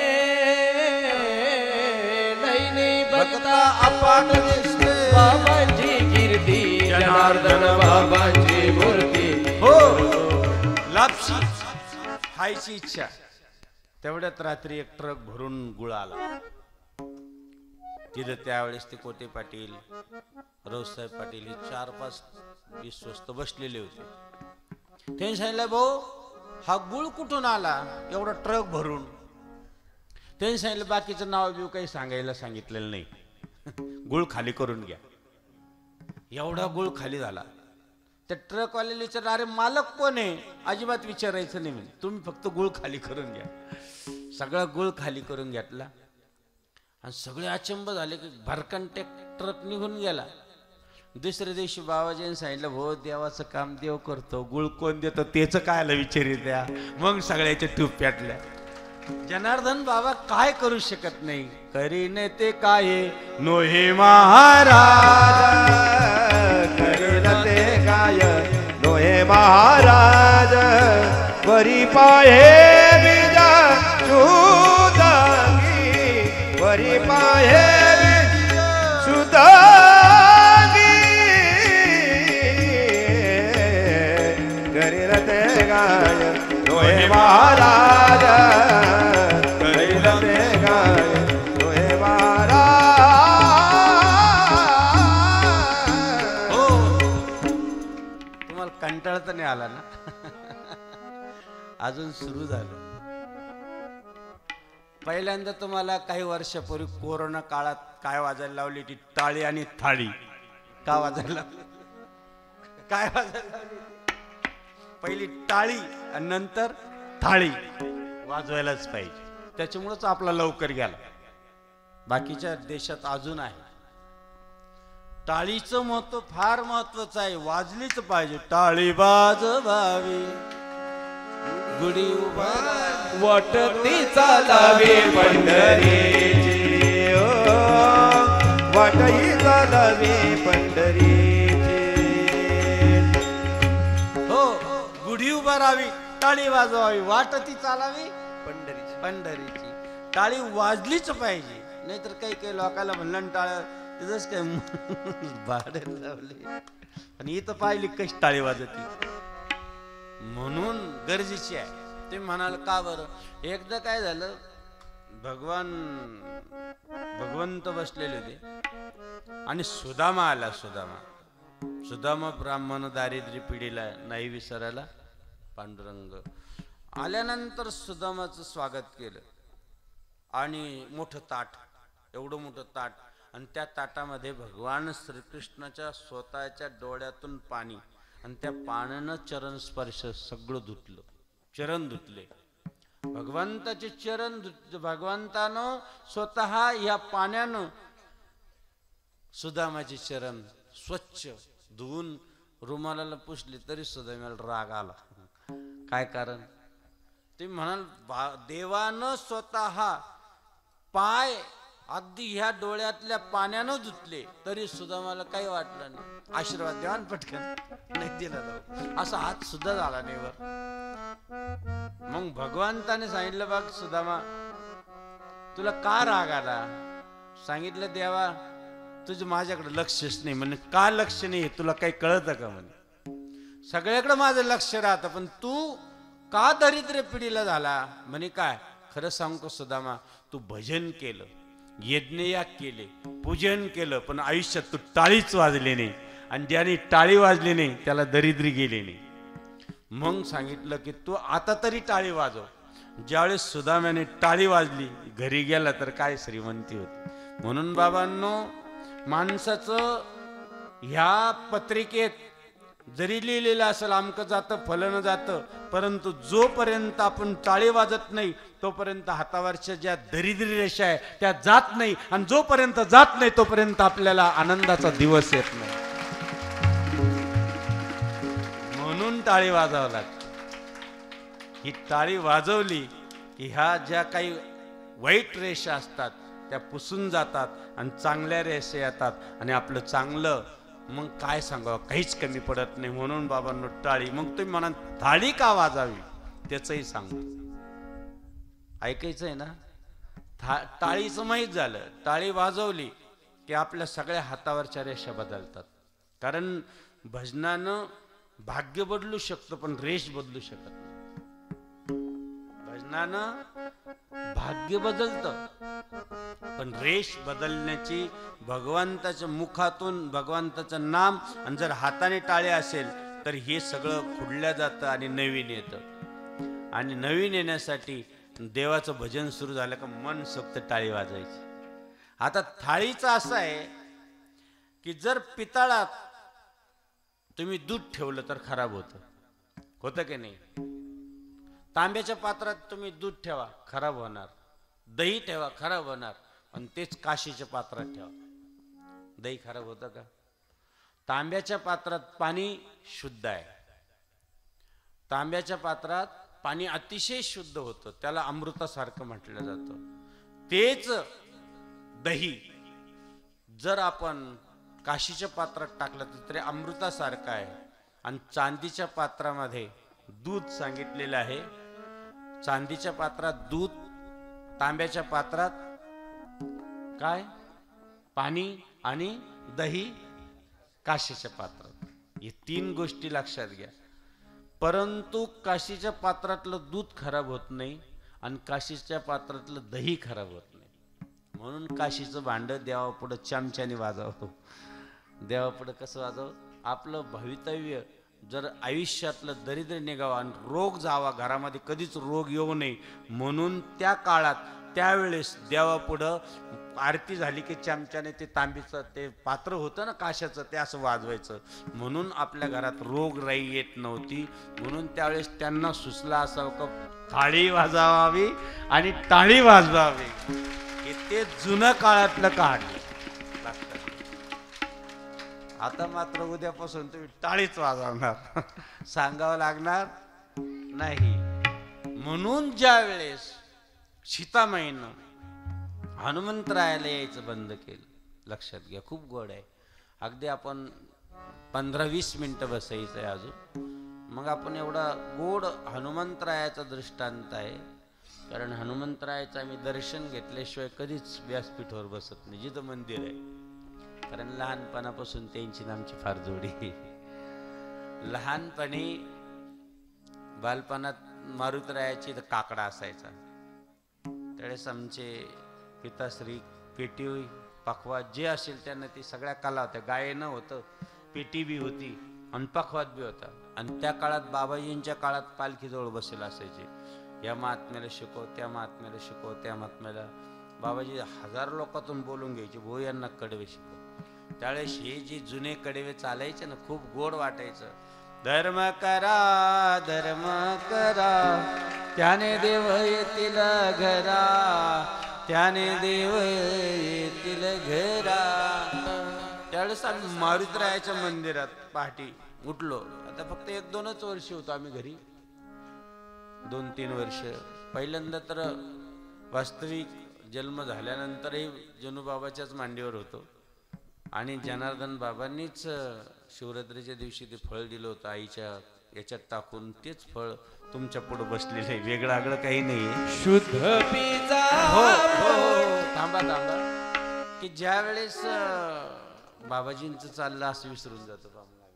नैनी बघता, अफाट दिसते बाबांची कीर्ती. जनार्दन बाबांची मूर्ती. हो, लापशी खायची इच्छा. तेवढ्यात रात्री एक ट्रक भरून गुळ आला. तिथं त्यावेळेस ते कोटे पाटील, रावसाहेब पाटील हे 4-5 विश्वस्त बसलेले होते. त्यांनी सांगितलं, भाऊ हा गुळ कुठून आला एवढा ट्रक भरून? त्यांनी सांगितलं, बाकीचं नाव बिव काही सांगायला सांगितलेलं नाही, गुळ खाली करून घ्या. एवढा गुळ खाली झाला. त्या ट्रकवाल्याला विचारलं, अरे मालक कोण आहे? अजिबात विचारायचं नाही म्हणे, तुम्ही फक्त गुळ खाली करून घ्या. सगळा गुळ खाली करून घेतला आणि सगळे अचंब झाले की भरकन ट्रक निघून गेला. दुसऱ्या दिवशी बाबाजीने सांगितलं, हो देवाचं काम देव करतो, गुळ कोण देतो त्याचं कायला विचारित द्या. मग सगळ्याच्या ट्यूब पेटल्या. जनार्दन बाबा काय करू शकत नाही, करीने ते काय नोहे महाराज. करीने ते काय नोहे महाराज. वरी पाये बीजा सुदांगी. वरी पाये सुदांगी. करीने ते काय नोहे महाराज. करीने ते काय नोहे महाराज. सुरू झालं. पहिल्यांदा तुम्हाला काही वर्षापूर्वी कोरोना काळात काय वाजायला लावली? ती टाळी आणि थाळी. का वाजायला लावली? काय वाजायला लावली? पहिली टाळी आणि नंतर थाळी वाजवायलाच पाहिजे. त्याच्यामुळेच आपला लवकर गेला. बाकीच्या देशात अजून आहे. टाळीचं महत्व फार महत्वाचं आहे, वाजलीच पाहिजे. टाळी वाजवावी, गुढी उभारावी, वाटती चालावे पंढरीची वाटही चालावी पंढरीची. हो, गुढी उभारावी, टाळी वाजवावी, वाटती चालावी पंढरीची. टाळी वाजलीच पाहिजे. नाहीतर काही काही लोकांना म्हणलं टाळ तिथंच काय भाडे लावले. आणि इथं पाहिली कशी टाळी वाजती. म्हणून गरजेची आहे. ते म्हणाल का बरं? एकदा काय झालं, भगवंत बसलेले होते आणि सुदामा आला. सुदामा ब्राह्मण, दारिद्र्य पिढीला नाही विसरायला. पांडुरंग आल्यानंतर सुदामाचं स्वागत केलं आणि मोठं ताट, एवढं मोठं ताट, आणि त्या ताटामध्ये भगवान श्रीकृष्णाच्या स्वतःच्या डोळ्यातून पाणी, आणि त्या पाण्यानं चरण स्पर्श सगळं धुतलं. चरण धुतले भगवंताचे चरण. भगवंतानं स्वतः या पाण्यानं सुदामाचे चरण स्वच्छ धुवून रुमालाला पुसले. तरी सुदामाला राग आला. काय कारण? ते म्हणाल देवानं स्वतः पाय अगदी ह्या डोळ्यातल्या पाण्यानं धुतले तरी सुदामाला काही वाटलं नाही. आशीर्वाद द्यावा पटकन, नाही दिला जाऊ, असा हात सुद्धा झाला नाही वर. मग भगवंताने सांगितलं, बघ सुदामा, तुला का राग आला? सांगितलं, देवा तुझं माझ्याकडे लक्षच नाही. म्हणे का लक्ष नाही? तुला काही कळतं का? म्हणे सगळ्याकडे माझं लक्ष राहतं, पण तू का दारिद्र्य पिढीला झाला? म्हणे काय? खरं सांगू का सुदामा, तू भजन केलं, यज्ञयाग केले, पूजन केलं, पण आयुष्यात तू टाळीच वाजले नाही. आणि ज्याने टाळी वाजली नाही त्याला दरिद्री गेली नाही. मग सांगितलं की तू आता तरी टाळी वाजव. ज्यावेळेस सुदाम्याने टाळी वाजली, घरी गेला तर काय श्रीमंती होती. म्हणून बाबांनो, माणसाचं ह्या पत्रिकेत जरी लिहिलेलं असेल अमकं जातं फलन जातं, परंतु जोपर्यंत आपण टाळी वाजत नाही तोपर्यंत हातावरच्या ज्या दरिद्री रेषा आहे त्या जात नाही. आणि जोपर्यंत जात नाही तोपर्यंत आपल्याला आनंदाचा दिवस येत नाही. म्हणून टाळी वाजवावी लागते. ही टाळी वाजवली की ह्या ज्या काही वाईट रेषा असतात त्या पुसून जातात आणि चांगल्या रेषा येतात. आणि आपलं चांगलं मग काय सांगावं, काहीच कमी पडत नाही. म्हणून बाबांनो टाळी. मग तुम्ही म्हणा थाळी का वाजावी त्याचंही सांगतो. ऐकायचं आहे ना? टाळीचं माहीत झालं. टाळी वाजवली की आपल्या सगळ्या हातावरच्या रेषा बदलतात. कारण भजनानं भाग्य बदलू शकतं पण रेष बदलू शकत नाही. भजनानं भाग्य बदलतं पण रेष बदलण्याची भगवंताच्या मुखातून भगवंताचं नाम, आणि जर हाताने टाळे असेल तर हे सगळं खुडल्या जातं आणि नवीन येतं. आणि नवीन येण्यासाठी देवाचं भजन सुरू झालं का मन सोक्त टाळी वाजवायची. आता थाळीचं असं आहे की जर पितळात तुम्ही दूध ठेवलं तर खराब होतं की नाही? तांब्याच्या पात्रात तुम्ही दूध ठेवा खराब होणार, दही ठेवा खराब होणार. आणि तेच काशीच्या पात्रात ठेवा, दही खराब होतं का? तांब्याच्या पात्रात पाणी शुद्ध आहे. तांब्याच्या पात्रात पाणी अतिशय शुद्ध होतं, त्याला अमृतासारखं म्हटलं जातं. तेच दही जर आपण काशीच्या पात्रात टाकलं तर ते अमृतासारखं आहे. आणि चांदीच्या पात्रामध्ये दूध सांगितलेलं आहे. चांदीच्या पात्रात दूध, तांब्याच्या पात्रात काय? पाणी आणि दही काशीच्या पात्रात. हे तीन गोष्टी लक्षात घ्या. परंतु काशीच्या पात्रातलं दूध खराब होत नाही आणि काशीच्या पात्रातलं दही खराब होत नाही. म्हणून काशीचं भांड देवापुढं चमच्याने वाजवतो. देवापुढं कसं वाजव? आपलं भवितव्य जर आयुष्यातलं दरिद्र निघावं आणि रोग जावा, घरामध्ये कधीच रोग येऊ नये म्हणून त्या काळात त्यावेळेस देवापुढं आरती झाली की चमच्याने ते तांबीचं ते पात्र होतं ना काशाचं, ते असं वाजवायचं. म्हणून आपल्या घरात रोगराई येत नव्हती. म्हणून त्यावेळेस त्यांना सुचला असावं का थाळी वाजवावी आणि टाळी वाजवावी. हे ते जुनं काळातलं काढलं. आता मात्र उद्यापासून तुम्ही टाळीच वाजवणार, सांगावं लागणार नाही. म्हणून ज्या वेळेस सीतामाईनं हनुमंतरायाला यायचं बंद केलं, लक्षात घ्या, खूप गोड आहे. अगदी आपण 15-20 मिनिटं बसायचं आहे अजून. मग आपण एवढा गोड हनुमंतरायाचा दृष्टांत आहे. कारण हनुमंतरायाचं आम्ही दर्शन घेतल्याशिवाय कधीच व्यासपीठावर बसत नाही जिथं मंदिर आहे. कारण लहानपणापासून त्यांची आमची फार जोडी. लहानपणी बालपणात मारुतरायाची काकडा असायचा. त्यावेळेस आमचे पिताश्री पेटी पखवात जे असेल त्यांना ती सगळ्या कला होत्या. गायनं होतं, पेटी बी होती आणि पखवात बी होता. आणि त्या काळात बाबाजींच्या काळात पालखीजवळ बसेल असायचे. या महात्म्याला शिकव, त्या महात्म्याला शिकव, त्या महात्म्याला. बाबाजी 1000 लोकांतून बोलून घ्यायचे, भाऊ यांना कडवे शिकव. त्यावेळेस हे जे जुने कडवे चालायचे ना, खूप गोड वाटायचं. धर्म करा, धर्म करा, त्याने देव येतील घरा, त्याने देव येतील घरा. त्यावेळेस आम्ही मारुतरायाच्या मंदिरात पहाटे उठलो. आता फक्त 1-2च वर्ष होतो आम्ही घरी, 2-3 वर्ष. पहिल्यांदा तर वास्तविक जन्म झाल्यानंतरही जनुबाबाच्याच मांडीवर होतो. आणि जनार्दन बाबांनीच शिवरात्रीच्या दिवशी ते फळ दिलं होतं आईच्या याच्यात टाकून. तेच फळ तुमच्या पुढे बसलेलं आहे, वेगळं आगळं काही नाही. शुद्ध पिजा. हो हो, थांबा थांबा. की ज्या वेळेस बाबाजींचं चाललं असं विसरून जातो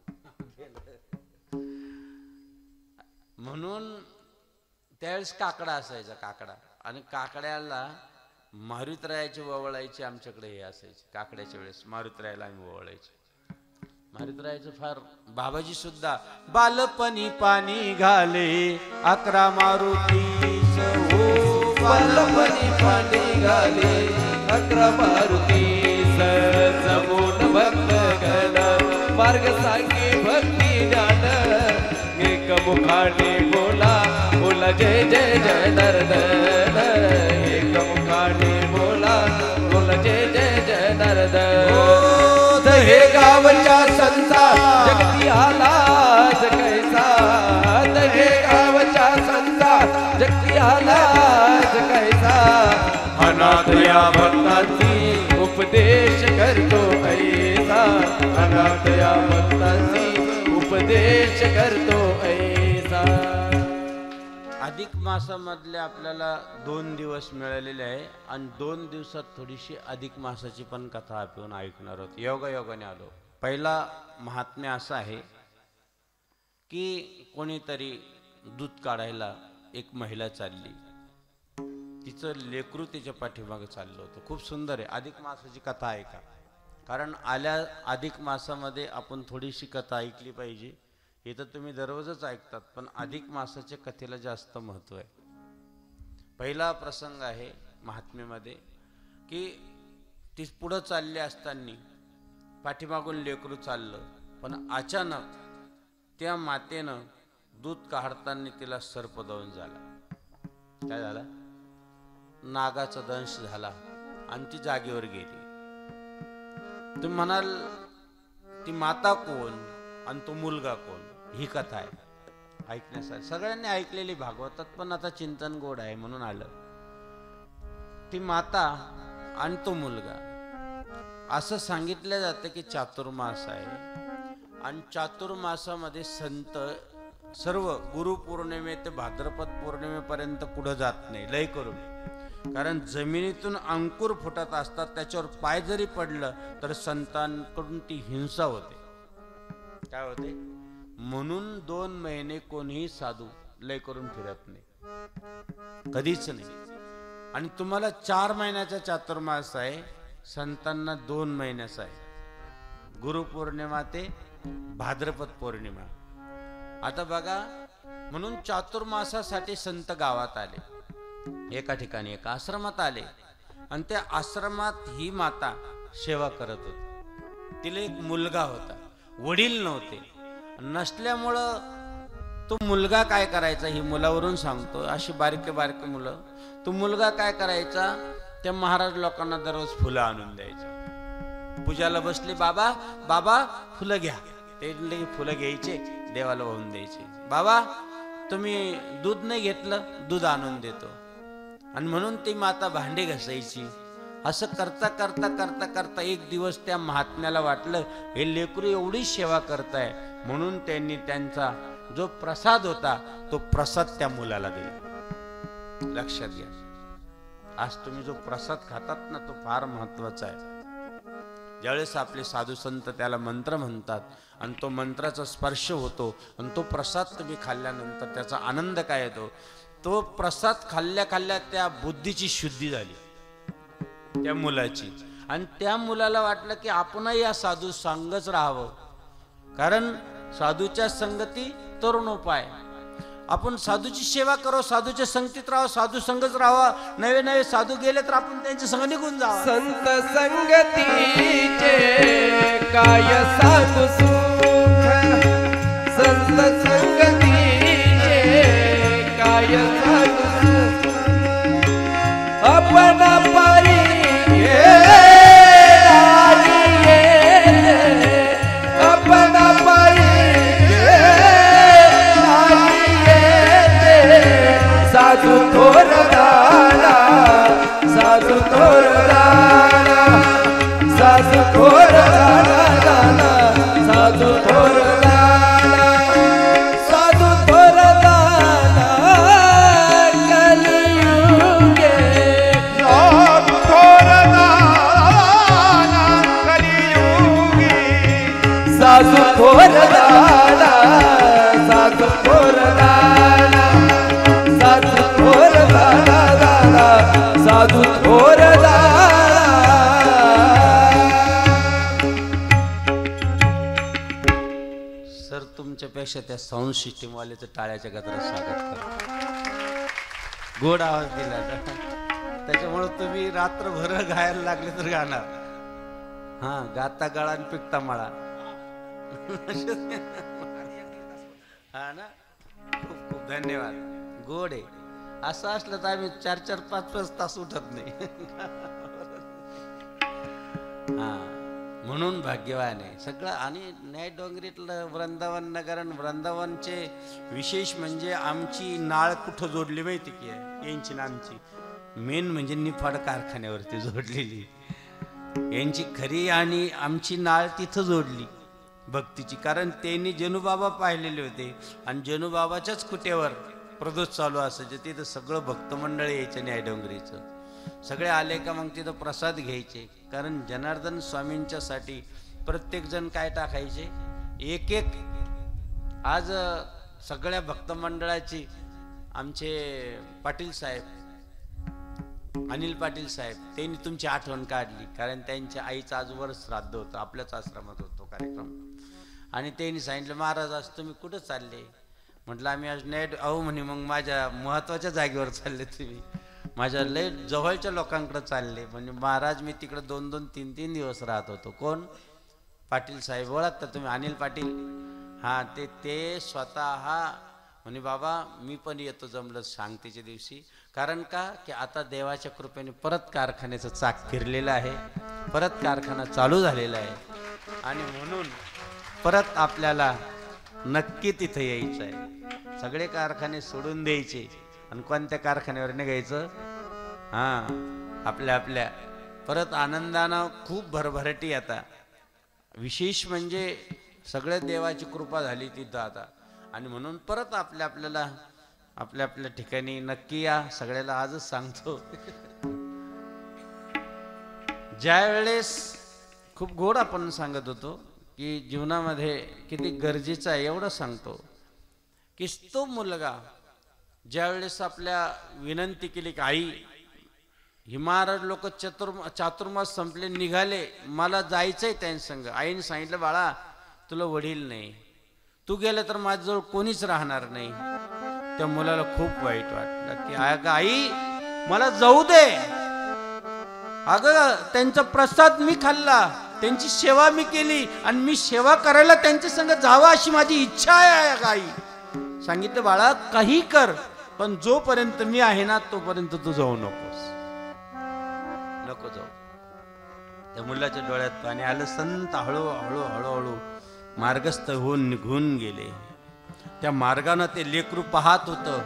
म्हणून त्यावेळेस काकडा असायचा, काकडा. आणि काकड्याला मारुतरायाची ववळायची आमच्याकडे हे असायचे. काकड्याच्या वेळेस मारुतरायाला आम्ही ववळायचे. मारुतरायाचं फार. बाबाजी सुद्धा बालपणी पाणी घाले 11 मारुतीस हो, बालपणी पाणी घाले 11 मारुतीस. जमून भक्त गण मार्ग सांगे भक्ती ज्ञान. एक मुखाने बोला बोला जय जय जनार्दन. एक मुखाने बोला बोला जय जय जनार्दन. हे गावच्या संता जगती आला कैसा. हे गावच्या संता जगती आला कैसा. अनाथ या भक्तांची उपदेश करतो ऐसा. अनाथ या भक्तांची उपदेश करतो ऐसा. अधिक मासामधले आपल्याला 2 दिवस मिळालेले आहे. आणि 2 दिवसात थोडीशी अधिक मासाची पण कथा आपण ऐकणार आहोत. योगायोगाने आलो. पहिला महात्म्य असं आहे की कोणीतरी दूध काढायला एक महिला चालली. तिचं लेकरू तिच्या पाठीमागे चाललं होतं. खूप सुंदर आहे. अधिक मासाची कथा ऐका. कारण आल्या अधिक मासामध्ये आपण थोडीशी कथा ऐकली पाहिजे. हे तर तुम्ही दररोजच ऐकतात, पण अधिक मासाच्या कथेला जास्त महत्व आहे. पहिला प्रसंग आहे महात्म्यामध्ये की ती पुढं चालली असताना पाठीमागून लेकरू चाललं. पण अचानक त्या मातेनं दूध काढताना तिला सर्प दंश झाला. काय झाला? नागाचा दंश झाला आणि ती जागेवर गेली. तुम्ही म्हणाल ती माता कोण आणि तो मुलगा कोण? ही कथा आहे ऐकण्यासाठी. सगळ्यांनी ऐकलेली भागवतात, पण आता चिंतन गोड आहे म्हणून आलं. ती माता आणि तो मुलगा. असं सांगितलं जातं की चातुर्मास आहे आणि चातुर्मासामध्ये संत सर्व गुरुपौर्णिमे ते भाद्रपद पौर्णिमेपर्यंत पुढे जात नाही, लय करून. कारण जमिनीतून अंकुर फुटत असतात, त्याच्यावर पाय जरी पडलं तर संतांकडून ती हिंसा होते. काय होते? म्हणून 2 महिने कोणीही साधू लय करून फिरत नाही, कधीच नाही. आणि तुम्हाला 4 महिन्याचा चातुर्मास आहे, संतांना 2 महिन्याचा आहे. गुरुपौर्णिमा ते भाद्रपद पौर्णिमा. आता बघा, म्हणून चातुर्मासासाठी संत गावात आले, एका ठिकाणी एका आश्रमात आले, आणि त्या आश्रमात ही माता सेवा करत होती. तिला एक मुलगा होता, वडील नव्हते. नसल्यामुळं तो मुलगा काय करायचा, ही मुलावरून सांगतो, अशी बारके बारके मुलं, तो मुलगा काय करायचा, त्या महाराज लोकांना दररोज फुलं आणून द्यायचं. पूजाला बसले, बाबा बाबा फुलं घ्या. ते फुलं घ्यायचे, देवाला वाहून द्यायचे. बाबा तुम्ही दूध नाही घेतलं, दूध आणून देतो. आणि म्हणून ती माता भांडे घासायची. असं करता करता करता करता एक दिवस त्या महात्म्याला वाटलं, हे लेकरू एवढी सेवा करताय, म्हणून त्यांनी त्यांचा जो प्रसाद होता तो प्रसाद त्या मुलाला दिला. लक्षात घ्या, आज तुम्ही जो प्रसाद खातात ना, तो फार महत्वाचा आहे. ज्यावेळेस आपले साधू संत त्याला मंत्र म्हणतात आणि तो मंत्राचा स्पर्श होतो आणि तो प्रसाद तुम्ही खाल्ल्यानंतर त्याचा आनंद काय येतो, तो प्रसाद खाल्ल्या खाल्ल्या त्या बुद्धीची शुद्धी झाली त्या मुलाची. आणि त्या मुलाला वाटलं की आपणही या साधू संगच राहावं, कारण साधूच्या संगती तरुणोपाय. आपण साधूची सेवा करो, साधूच्या संगतीत राहावं, साधू संगच राहावा. नवे नवे साधू गेले तर आपण त्यांच्या संग निघून जावं. संत संगतीचे काय सांगू सुख, संत संगतीचे काय सांगू सुख, अपना पारी अपना पारी साधू थोर दाना, साधू थोर दाना, साधू थोर दाना, साधू थोर दाना, साधू थोर दाना, कलियुगे साधू थोर दाना कलियुगी, साधू थोर दाना, साधू थोर दाना, साधू थोर दाना दाना, साधू थोर दाना. सर तुमच्यापेक्षा त्या साऊंड सिस्टीम वाल्याचं टाळ्याच्या गजरात स्वागत करतो. गोड आवाज दिला त्याच्यामुळे तुम्ही रात्रभर गायला लागले तर गाणार. हा, गाता गळा आणि पिकता मळा. हा ना, खूप खूप धन्यवाद. गोड आहे. असं असलं तर आम्ही 4-4, 5-5 तास उठत नाही. हा, म्हणून भाग्यवान आहे सगळं. आणि न्याय डोंगरीतलं वृंदावन नगर, आणि वृंदावनचे विशेष म्हणजे आमची नाळ कुठं जोडली माहिती की आहे यांची ना आमची, मेन म्हणजे निफाड कारखान्यावरती जोडलेली यांची खरी, आणि आमची नाळ तिथं जोडली भक्तीची. कारण त्यांनी जनुबाबा पाहिलेले होते आणि जनुबाबाच्याच कुट्यावर प्रदोष चालू असायचे. तिथं सगळं भक्त मंडळ यायचं न्याय डोंगरीचं. सगळे आले का मग तिथं प्रसाद घ्यायचे, कारण जनार्दन स्वामींच्या साठी प्रत्येक जण काय टाकायचे, एक एक. आज सगळ्या भक्त मंडळाची आमचे पाटील साहेब, अनिल पाटील साहेब, त्यांनी तुमची आठवण काढली, कारण त्यांच्या आईचं आजवर श्राद्ध होतं, आपल्याच आश्रमात होतो कार्यक्रम. आणि त्यांनी सांगितलं, महाराज आज तुम्ही कुठं चालले? म्हटलं आम्ही आज नेट. अहो म्हणे, मग माझ्या महत्वाच्या जागेवर चालले तुम्ही, माझ्या लय जवळच्या लोकांकडे चालले. म्हणजे महाराज मी तिकडे 2-2, 3-3 दिवस राहत होतो. कोण? पाटील साहेब. ओळखता तुम्ही अनिल पाटील? हां, ते स्वतः म्हणे बाबा मी पण येतो जमलं सांगतेच्या दिवशी. कारण का की आता देवाच्या कृपेने परत कारखान्याचं चाक फिरलेलं आहे, परत कारखाना चालू झालेला आहे, आणि म्हणून परत आपल्याला नक्की तिथं यायचं आहे. सगळे कारखाने सोडून द्यायचे आणि कोणत्या कारखान्यावर निघायचं? हां, आपल्या परत आनंदानं खूप भरभराटी. आता विशेष म्हणजे सगळ्या देवाची कृपा झाली तिथं आता, आणि म्हणून परत आपल्याला आपल्या ठिकाणी नक्की या. सगळ्याला आजच सांगतो. ज्या वेळेस खूप गोड आपण सांगत होतो की जीवनामध्ये किती गरजेचं आहे, एवढं सांगतो की तो मुलगा ज्यावेळेस आपल्या विनंती केली की आई, ही महाराज लोक चातुर्मास संपले निघाले, मला जायचंय त्यांच्या संग. आईने सांगितलं, बाळा तुला वडील नाही, तू गेलं तर माझ्याजवळ कोणीच राहणार नाही. त्या मुलाला खूप वाईट वाटलं की अगं आई मला जाऊ दे, अगं त्यांचा प्रसाद मी खाल्ला, त्यांची सेवा मी केली आणि मी सेवा करायला त्यांच्या संग जावं अशी माझी इच्छा आहे. आई सांगितलं बाळा काही कर, पण जोपर्यंत मी आहे ना तोपर्यंत तू जाऊ नकोस, नको जाऊ. त्या मुलाच्या डोळ्यात पाणी आलं. संत हळूहळू हळूहळू मार्गस्थ होऊन निघून गेले. त्या मार्गानं ते लेकरू पाहत होतं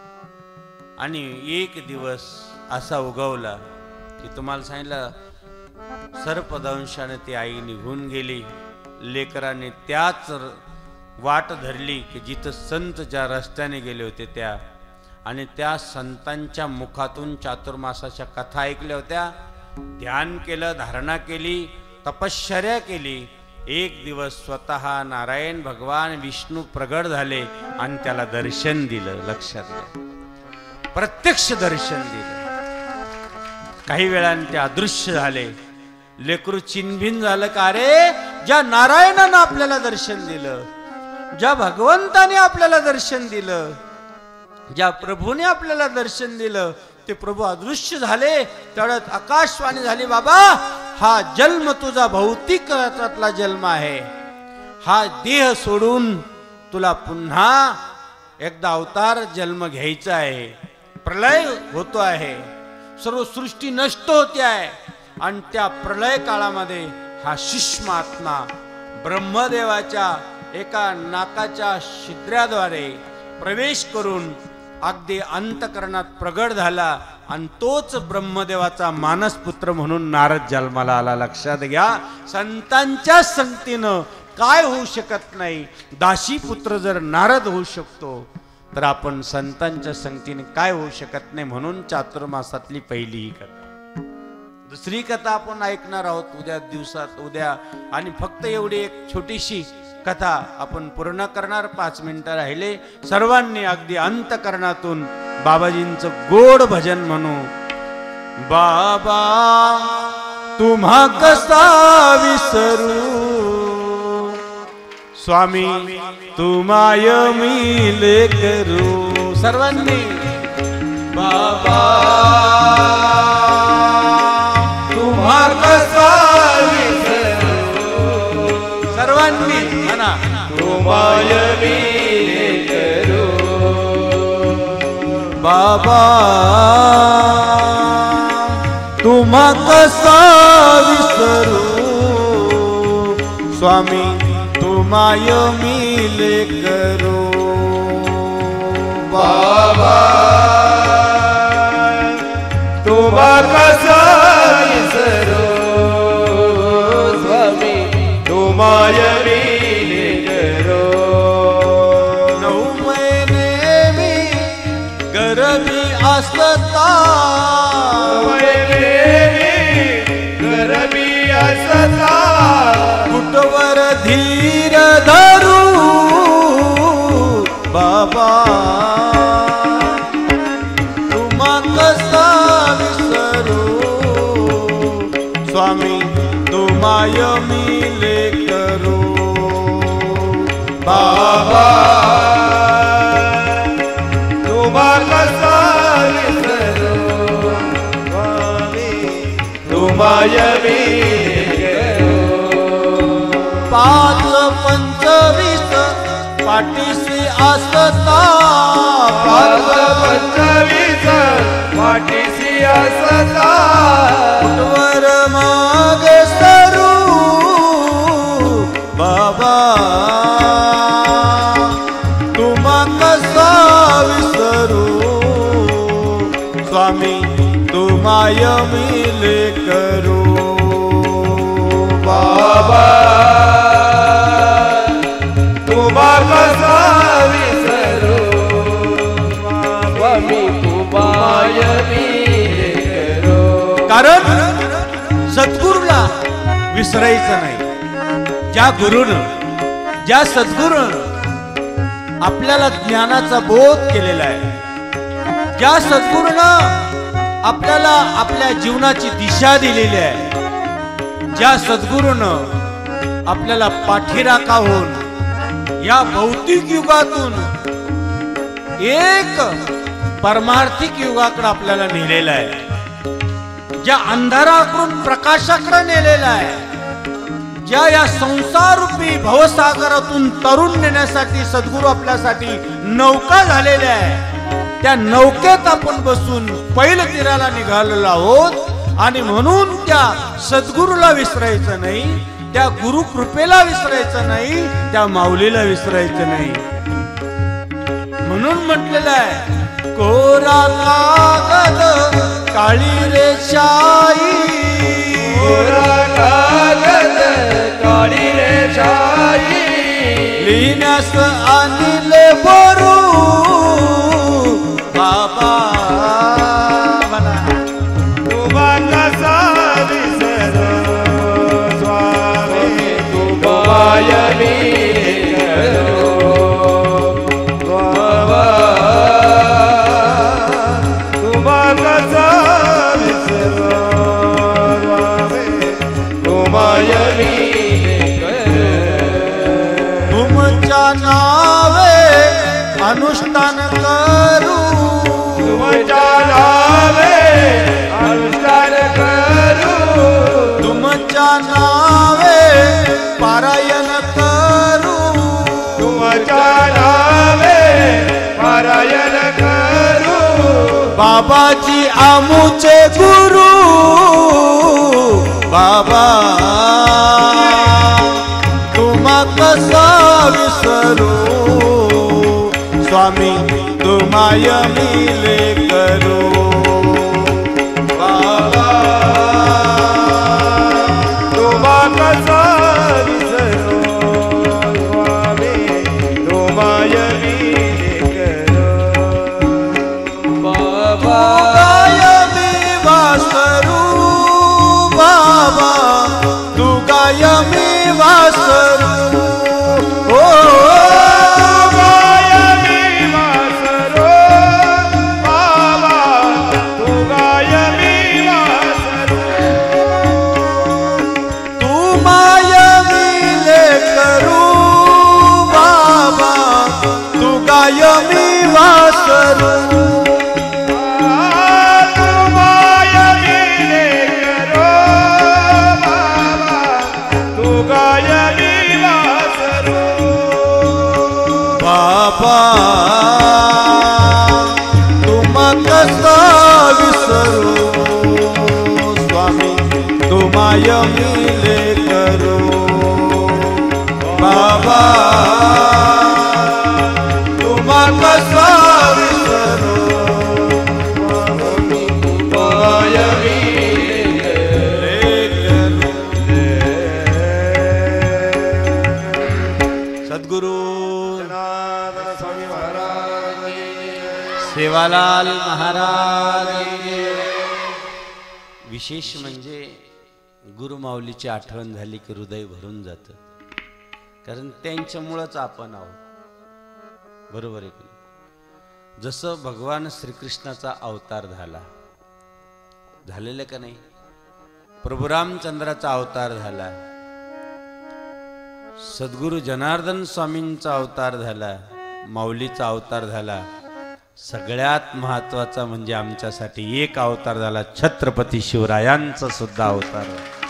आणि एक दिवस असा उगवला की तुम्हाला सांगितलं सर्पदंशाने ती आई निघून गेली. लेकराने त्याच वाट धरली की जिथं संत ज्या रस्त्याने गेले होते त्या, आणि त्या संतांच्या मुखातून चातुर्मासाच्या कथा ऐकल्या होत्या, ध्यान केलं, धारणा केली, तपश्चर्या केली. एक दिवस स्वतः नारायण भगवान विष्णू प्रगट झाले आणि त्याला दर्शन दिलं. लक्षात घ्या, प्रत्यक्ष दर्शन दिलं. काही वेळाने ते अदृश्य झाले. लेकरू चिन्हभिन्न झालं का रे, ज्या नारायणानं आपल्याला दर्शन दिलं, ज्या भगवंताने आपल्याला दर्शन दिलं, ज्या प्रभूने आपल्याला दर्शन दिलं, ते प्रभू अदृश्य झाले. तेवढ्यात आकाशवाणी झाली, बाबा हा जन्म तुझा भौतिक जगतातला जन्म आहे, हा देह सोडून तुला पुन्हा एकदा अवतार जन्म घ्यायचा आहे. प्रलय होतो आहे, सर्व सृष्टी नष्ट होते आहे, आणि त्या प्रलय काळामध्ये हा सूक्ष्म आत्मा ब्रह्मदेवाच्या एका नाकाच्या छिद्राद्वारे प्रवेश करून अगदी अंतकरणात प्रगट झाला, आणि तोच ब्रह्मदेवाचा मानसपुत्र म्हणून नारद जन्माला आला. लक्षात घ्या, संतांच्या संगतीनं काय होऊ शकत नाही. दासी पुत्र जर नारद होऊ शकतो तर आपण संतांच्या संगतीने काय होऊ शकत नाही. म्हणून चातुर्मासातली पहिली ही कथा. दुसरी कथा आपण ऐकणार आहोत उद्या दिवसात, उद्या. आणि फक्त एवढी एक छोटीशी कथा आपण पूर्ण करणार. 5 मिनिटं राहिले. सर्वांनी अगदी अंतकरणातून बाबाजींचं गोड भजन म्हणू. बाबा तुम्हा कसा विसरू, स्वामी तुम्हाय मी लेकरू. सर्वांनी बाबा तुम्हा कसा विसरू, सर्वांनी म्हणा तुम्हाय मी लेकरू. बाबा तुम्हा कसा विसरू, स्वामी तुम्हाय मी लेकरू. बाबा तुम्हा कसा विसरू, स्वामी तुम्हाय मी लेकरू. 9 महिने मी गरबी असता, गरबी असता, कुटवर धीर धरू. बाबा तुम्हा कसा विसरू, स्वामी तुम्हाय मी लेकरू. बाबा तुम्हा कसा विसरू, स्वामी तुम्हाय मी लेकरू. 5 25 पाठीशी असता, 5 25 पाठीशी असता, कुटवर मागे सरू. बाबा तुम्हा कसा विसरू, स्वामी तुम्हाय मी लेकरू. बाबा तुम्हा कसा विसरू, स्वामी तुम्हाय मी लेकरू. कारण सद्गुरूला विसरायचं नाही. ज्या गुरुनं, ज्या सद्गुरूनं आपल्याला ज्ञानाचा बोध केलेला आहे, ज्या सद्गुरूनं आपल्याला आपल्या जीवनाची दिशा दिलेली आहे, ज्या सद्गुरूनं आपल्याला पाठीराखा होऊन या भौतिक युगातून एक परमार्थिक युगाकडे आपल्याला नेलेलं आहे, ज्या अंधाराकडून प्रकाशाकडे नेलेलं आहे, ज्या या संसार रूपी भवसागरातून तरुण नेण्यासाठी सद्गुरू आपल्यासाठी नौका झालेल्या आहे. त्या नौकेत आपण बसून पैल तीराला निघालेलो आहोत आणि म्हणून त्या सद्गुरूला विसरायचं नाही, त्या गुरु कृपेला विसरायचं नाही, त्या माऊलीला विसरायचं नाही. म्हणून म्हटलेलं आहे कोरा कागद काळी रेषाई, कोरा कागद काळी रेषाई, लिहिण्यास आणले बरू बाबा म्हणा. तुम्हा कसा विसरू स्वामी, तुम्हाय मी करो बाबा, तुम्हा कसा विसरू स्वामी, तुम्हाय मी करो. तुमच्या नावे अनुष्ठान करू, तुमच्या नावे अनुष्ठान करू, तुमच्या नावे पारायण करू, तुमच्या नावे पारायण करू. बाबाजी आमुचे गुरु बाबा, तुम्हा कसा विसरू स्वामी, तुम्हाय मिले करू बाबा. तुम्हा कसा विसरू स्वामी, तुम्हाय मी करो बाबा. गाय मी वासरू बाबा, तू गाय मी वासरू. ओ गाय मी वासरो बाबा, तू गाय मी वासरो. तू माय मिले करू बाबा, तू गाय मी वासरू. तुम्हाय मी करो बाबा, तू गाय मी वासरो बाबा तुम्हा कसा विसरू स्वामी, तुम्हाय मिले करू बाबा. तुम्हा कसा विसरू तुम्हाय मी करू. सद्गुरु जनार्दन स्वामी महाराज की जय. सेवालाल महाराज. विशेष म्हणजे गुरुमाऊलीची आठवण झाली की हृदय भरून जातं, कारण त्यांच्यामुळंच आपण आहोत. बरोबर आहे की? जसं भगवान श्रीकृष्णाचा अवतार झालेलं का नाही, प्रभू रामचंद्राचा अवतार झाला, सद्गुरु जनार्दन स्वामींचा अवतार झाला, माऊलीचा अवतार झाला. सगळ्यात महत्वाचा म्हणजे आमच्यासाठी एक अवतार झाला, छत्रपती शिवरायांचा सुद्धा अवतार.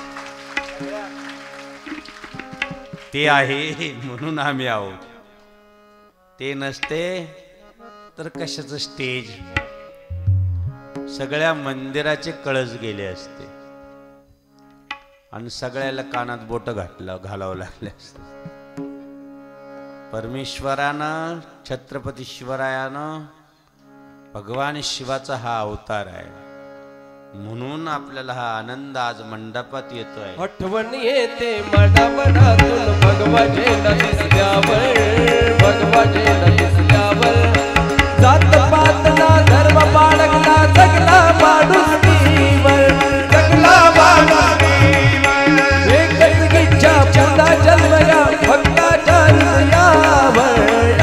ते आहे म्हणून आम्ही आहोत. ते नसते तर कशाचं स्टेज, सगळ्या मंदिराचे कळस गेले असते आणि सगळ्याला कानात बोट घालावं लागले असते. परमेश्वरानं, छत्रपती शिवरायानं, भगवान शिवाचा हा अवतार आहे म्हणून आपल्याला हा आनंद आज मंडपात येतोय. आठवण येते मनामनातून भगवाजेला दिसल्यावर, भगवाजेला दिसल्यावर. जात पातना धर्म बाळगला, जगला माणुसकीवर, जगला माणुसकीवर. एकच इच्छा पुन्हा जन्मया भक्ताच्या हृदयावर,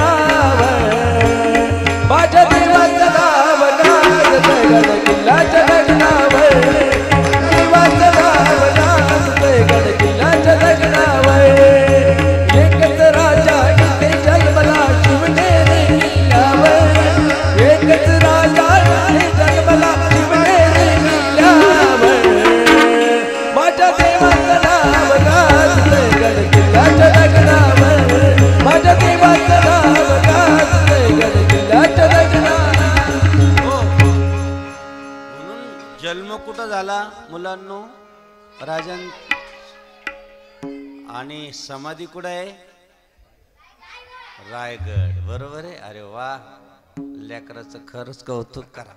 माझ्या देवाचं नाव नाचतंय गडकिल्ल्याच्या गगनावर, देवाचं नाव नाचतंय गडकिल्ल्याच्या गगनावर. एकच राजा इथे मुलांनो राजन आणि समाधी कुठे आहे? रायगड. बरोबर आहे. अरे वा, लेकराचं खरंच कौतुक करा.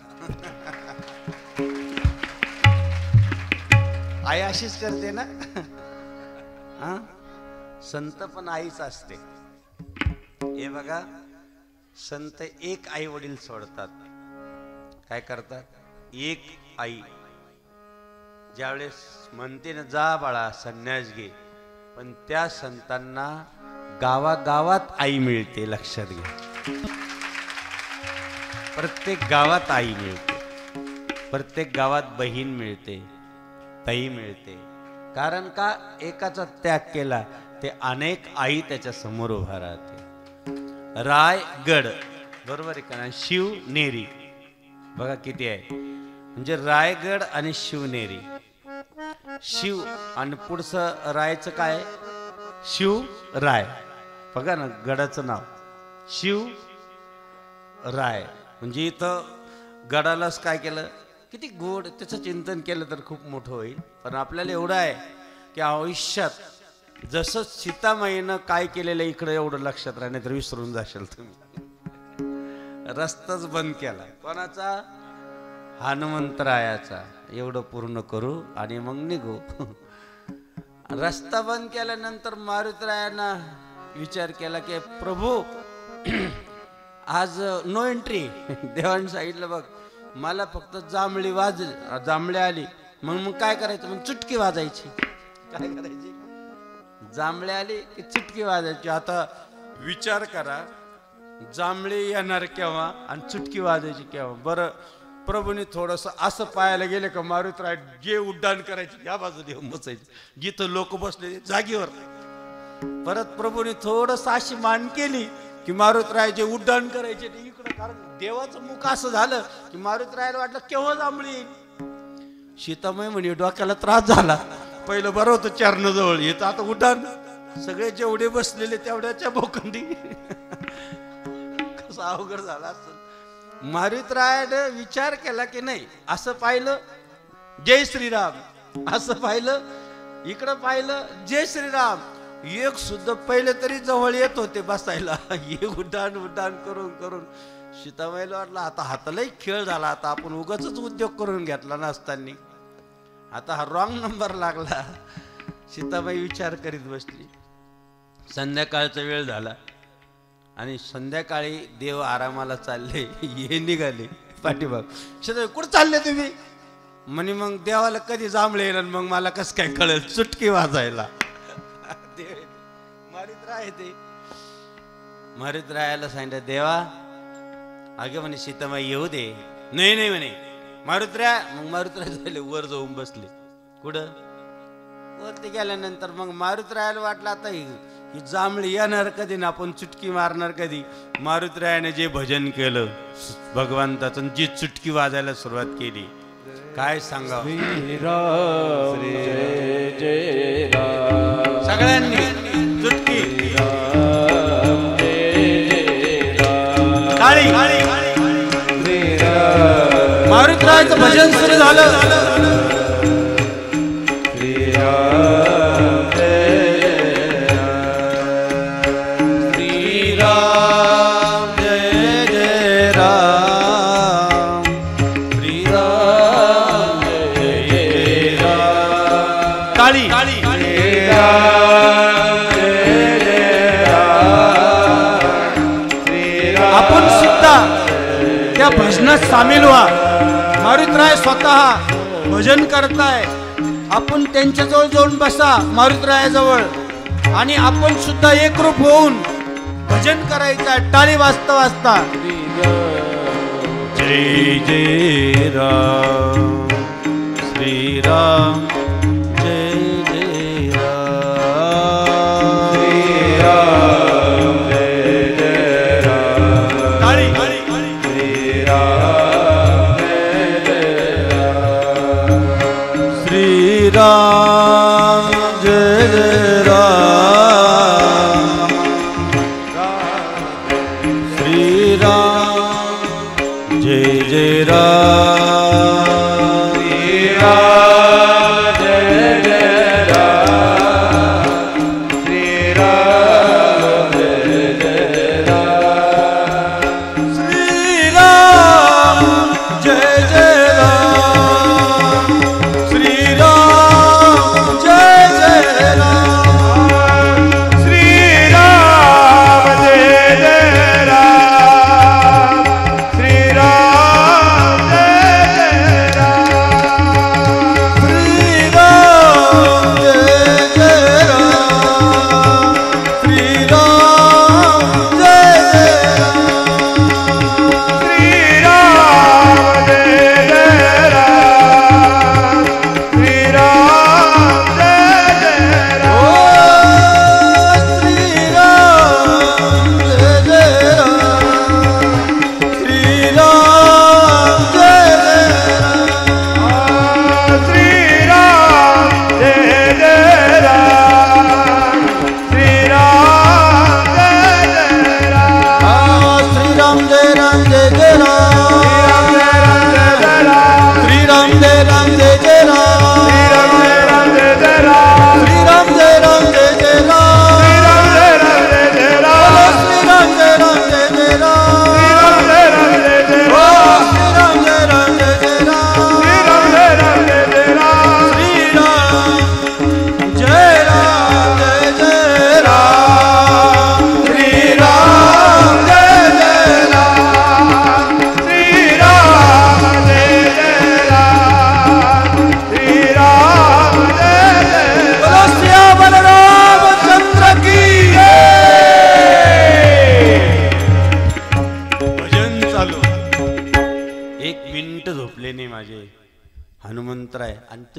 आई अशीच करते ना. हा, संत पण आईच असते. हे बघा, संत एक आई वडील सोडतात. काय करतात? एक आई ज्यावेळेस म्हणते ना, जा बाळा संन्यास घे, पण त्या संतांना गावागावात आई मिळते. लक्षात घ्या, प्रत्येक गावात आई मिळते, प्रत्येक गावात बहीण मिळते, ताई मिळते. कारण का? एकाचा त्याग केला ते अनेक आई त्याच्या समोर उभा राहते. रायगड, बरोबर आहे का? शिवनेरी बघा किती आहे. म्हणजे रायगड आणि शिवनेरी. शिव आणि पुढचं रायचं काय? शिवराय. बघा ना, गडाचं नाव शिव राय. म्हणजे इथं गडालाच काय केलं, किती गोड, त्याचं चिंतन केलं तर खूप मोठं होईल. पण आपल्याला एवढं आहे की आयुष्यात जसं सीतामाईनं काय केलेलं इकडे एवढं लक्षात राहणे तर विसरून जाशाल तुम्ही. रस्ताच बंद केला. कोणाचा? हनुमंतरायाचा. एवढं पूर्ण करू आणि मग निघू. रस्ता बंद केल्यानंतर मारुतरायांना विचार केला की प्रभू आज नो एंट्री. देवाने सांगितलं बघ, मला फक्त जांभळी आली. मग काय करायचं? मग चुटकी वाजायची. काय करायची? जांभळी आली की चुटकी वाजायची. आता विचार करा, जांभळी येणार केव्हा आणि चुटकी वाजायची केव्हा? बरं, प्रभूने थोडंसं असं पाहायला गेले का मारुतराय जे उड्डाण करायचे या बाजूला येऊन बसायचे, जिथं लोक बसले जागेवर. परत प्रभूने थोडंसं अशी मान केली की मारुतराय जे उड्डाण करायचे ते इकडं. कारण देवाचं मुख असं झालं की मारुतरायाला वाटलं केव्हा जांभळी येईल. सीतामाई म्हणे डोक्याला त्रास झाला. पहिलं बरं होतं चरणाजवळ, येत आता उड्डाण. सगळे जेवढे बसलेले तेवढ्याच्या भोकंडी. कसं अवघड झालं असं. मारुतरायाने विचार केला की नाही, असं पाहिलं जय श्रीराम, असं पाहिलं इकडं पाहिलं जय श्रीराम. एक सुद्धा पहिले तरी जवळ येत होते बसायला. हे उड्डाण करून करून सीतामाईला वाटलं आता हातालाही खेळ झाला. आता आपण उगाच उद्योग करून घेतला नसताना. आता हा रॉंग नंबर लागला. सीताबाई विचार करीत बसली. संध्याकाळचा वेळ झाला आणि संध्याकाळी देव आरामाला चालले. हे निघाले पाठीमाग. सीताबाई कुठं चालले तुम्ही? म्हणे मग देवाला कधी जांभळे येईल मग मला कसं काय कळेल चुटकी वाजायला. मारुतराय ते मारुतरायाला सांगितलं देवा. अगे म्हणे सीतामाई येऊ दे. नाही म्हणे मारुतराय. मग मारुतराय झाले वर जाऊन बसले. कुठं? वरती गेल्यानंतर मग मारुतरायाला वाटलं आता ही जांभळी येणार कधी ना आपण चुटकी मारणार कधी. मारुतरायाने जे भजन केलं भगवंताचं, जी चुटकी वाजायला सुरुवात केली, काय सांगा. सगळ्यांनी चुटकी टाळी. मारुतरायाचं भजन सुरू झालं. आपण सुद्धा त्या भजनात सामील व्हा. मारुतराय स्वतः भजन करताय. आपण त्यांच्याजवळ जाऊन बसा मारुतरायाजवळ आणि आपण सुद्धा एकरूप होऊन भजन करायचं. टाळी वाजता वाजता जय जय राम श्रीराम जय जय राम श्रीराम जय जय राम. टाळी श्रीराम जय जय राम श्रीराम जय जय राम.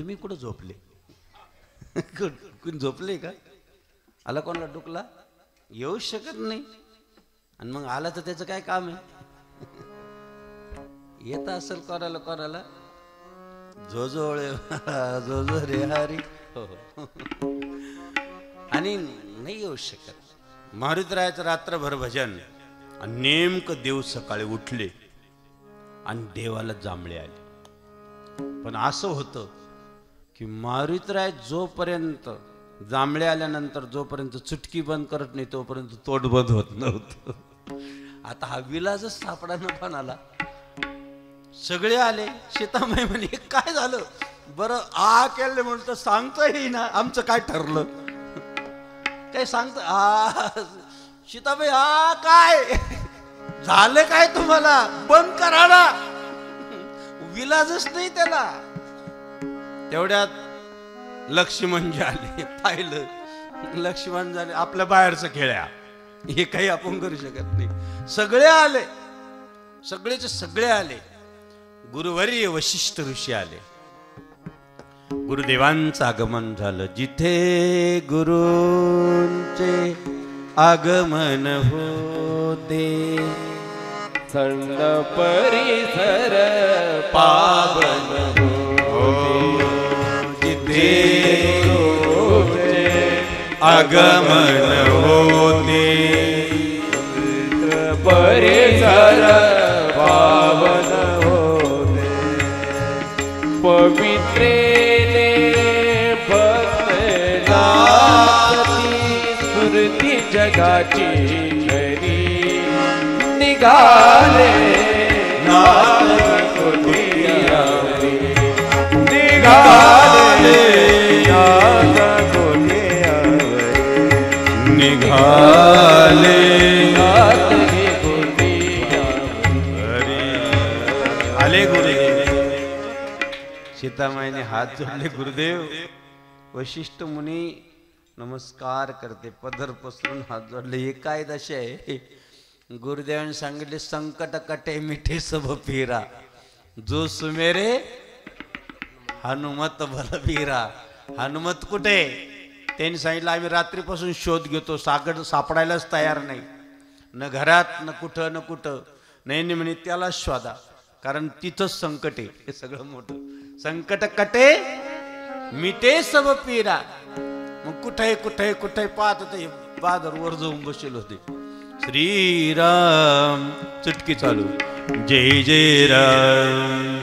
तुम्ही कुठं झोपले? कोण झोपले का? आला कोणाला डुकला? येऊ शकत नाही. आणि मग आला तर त्याचं काय काम आहे? येत असेल कोणाला कोणाला जो जो रे हरी. हो. आणि नाही येऊ शकत. मारुतीरायाचं रात्रभर भजन आणि नेमकं देव सकाळी उठले आणि देवाला जांभळे आले. पण असं होतं की मारुतीराय जोपर्यंत जांभळे आल्यानंतर जोपर्यंत चुटकी बंद करत नाही तोपर्यंत तोंड बंद होत नव्हतं. आता हा विलाजच सापडा न पण आला. सगळे आले. सीतामाई म्हणे काय झालं? बरं आ केलं म्हणून तर सांगतोय ना आमचं काय ठरलं. काय सांगत सीताबाई आ काय झालं? काय तुम्हाला बंद करा ना. विलाजच नाही त्याला. तेवढ्यात लक्ष्मणजी आले. पाहिलं लक्ष्मण झाले आपल्या बाहेरचं खेळ्या. हे काही आपण करू शकत नाही. सगळे आले. सगळेचे सगळे आले. गुरुवर्य वशिष्ठ ऋषी आले. गुरुदेवांचं आगमन झालं. जिथे गुरूंचे आगमन होते थंड परिसर पावन होते. जिथे आगमन होते परिसर पावन होते. पवित्रेने भक्तला स्मृती जगाची घरी निघाले नाथ कोठियावरी. निघाले नाथ कोठियावरी. निघाले नाथ कोठियावरी. आले गुरुदेव. सीतामाईने हात जोडले. गुरुदेव. वशिष्ठ मुनी नमस्कार करते. पदर पसरून हात जोडले. हे काय दशा आहे? गुरुदेवांनी सांगितले संकट कटे मिठे सब पीरा जो सुमेरे हनुमत बलबीरा. हनुमत कुठे? त्यांनी सांगितलं आम्ही रात्रीपासून शोध घेतो. सापडायलाच तयार नाही. न घरात न कुठं. नाही म्हणे त्याला शोधा कारण तिथंच संकट आहे. हे सगळं मोठं संकट कटे मिटे सब पीरा. मग कुठे पाहत होते. बादर वर जाऊन बसेल होते. श्रीराम चुटकी चालू. जय जय राम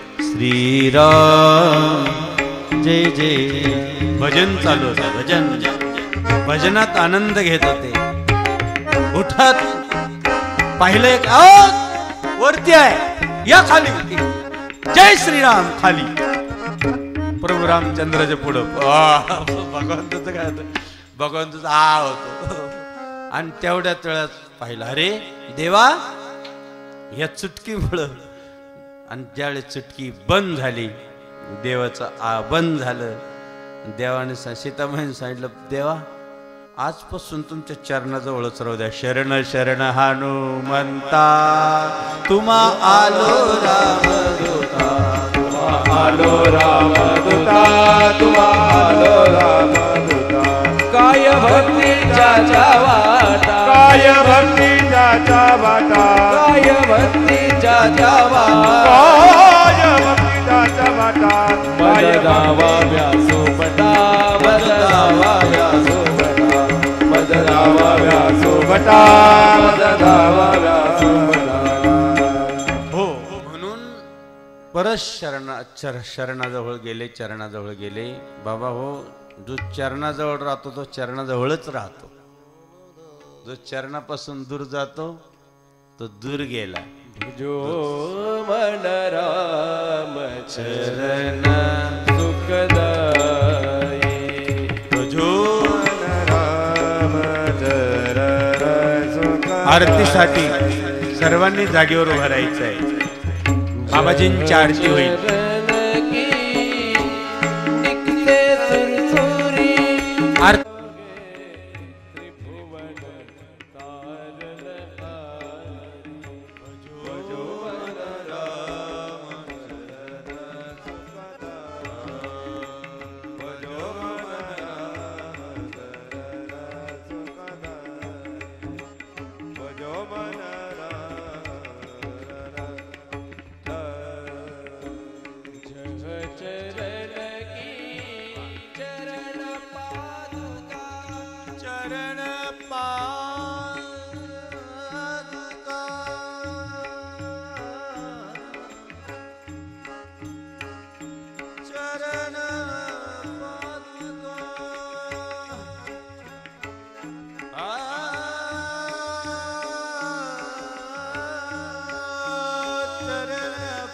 श्रीराम जय जय. भजन चालू होतं. भजनात आनंद घेत होते. उठत पाहिलं एक वरती आहे या खाली. जय श्रीराम खाली. प्रभू रामचंद्राच्या पुढं भगवंताचं काय होतं? भगवंताचा आ होतो. आणि तेवढ्याच वेळात पाहिलं अरे देवा या चुटकीमुळं. आणि ज्यावेळेस चुटकी बंद झाली देवाचं आ बंद झालं. देवाने सीतामाईने सांगितलं देवा आजपासून तुमच्या चरणाजवळच राहू द्या. शरण शरण हनुमंता तुम्हा आलो रामदूता. आलो रामदूता. तुम्हा आलो रामदूता. काय भक्तीच्या वाटा. काय भक्तीच्या वाटा. काय भक्तीच्या वाटा. काय भक्तीच्या वाटा. मजरावा व्यासोपटा. मजरावा व्यासोपटा. मजरावा व्यासोपटा. मजरावा व्यासोपटा. हो म्हणून परत शरणाजवळ गेले. चरणाजवळ गेले. बाबा हो जो चरणाजवळ राहतो तो चरणाजवळच राहतो. जो चरणापासून दूर जातो तो दूर गेला. जो मन राम चरण सुखदाई. जो राम चरण सुख. आरतीसाठी सर्वांनी जागेवर उभं राहायचं आहे. बाबाजींची आरती होईल. आरती चरण पादुका चरण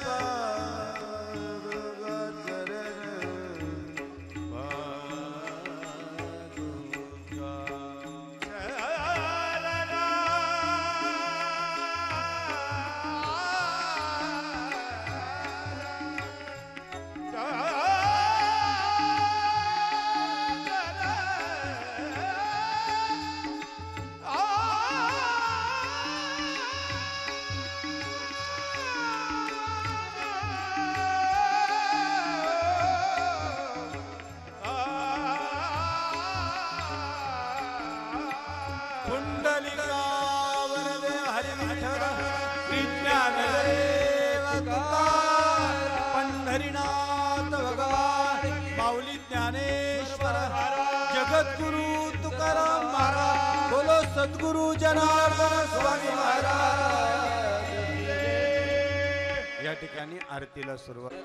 पादुका पंढरीनाथ भगवान माऊली ज्ञानेश्वर जगद्गुरु तुकाराम महाराज बोलो सद्गुरु जनार्दन स्वामी महाराज या ठिकाणी आरतीला सुरुवात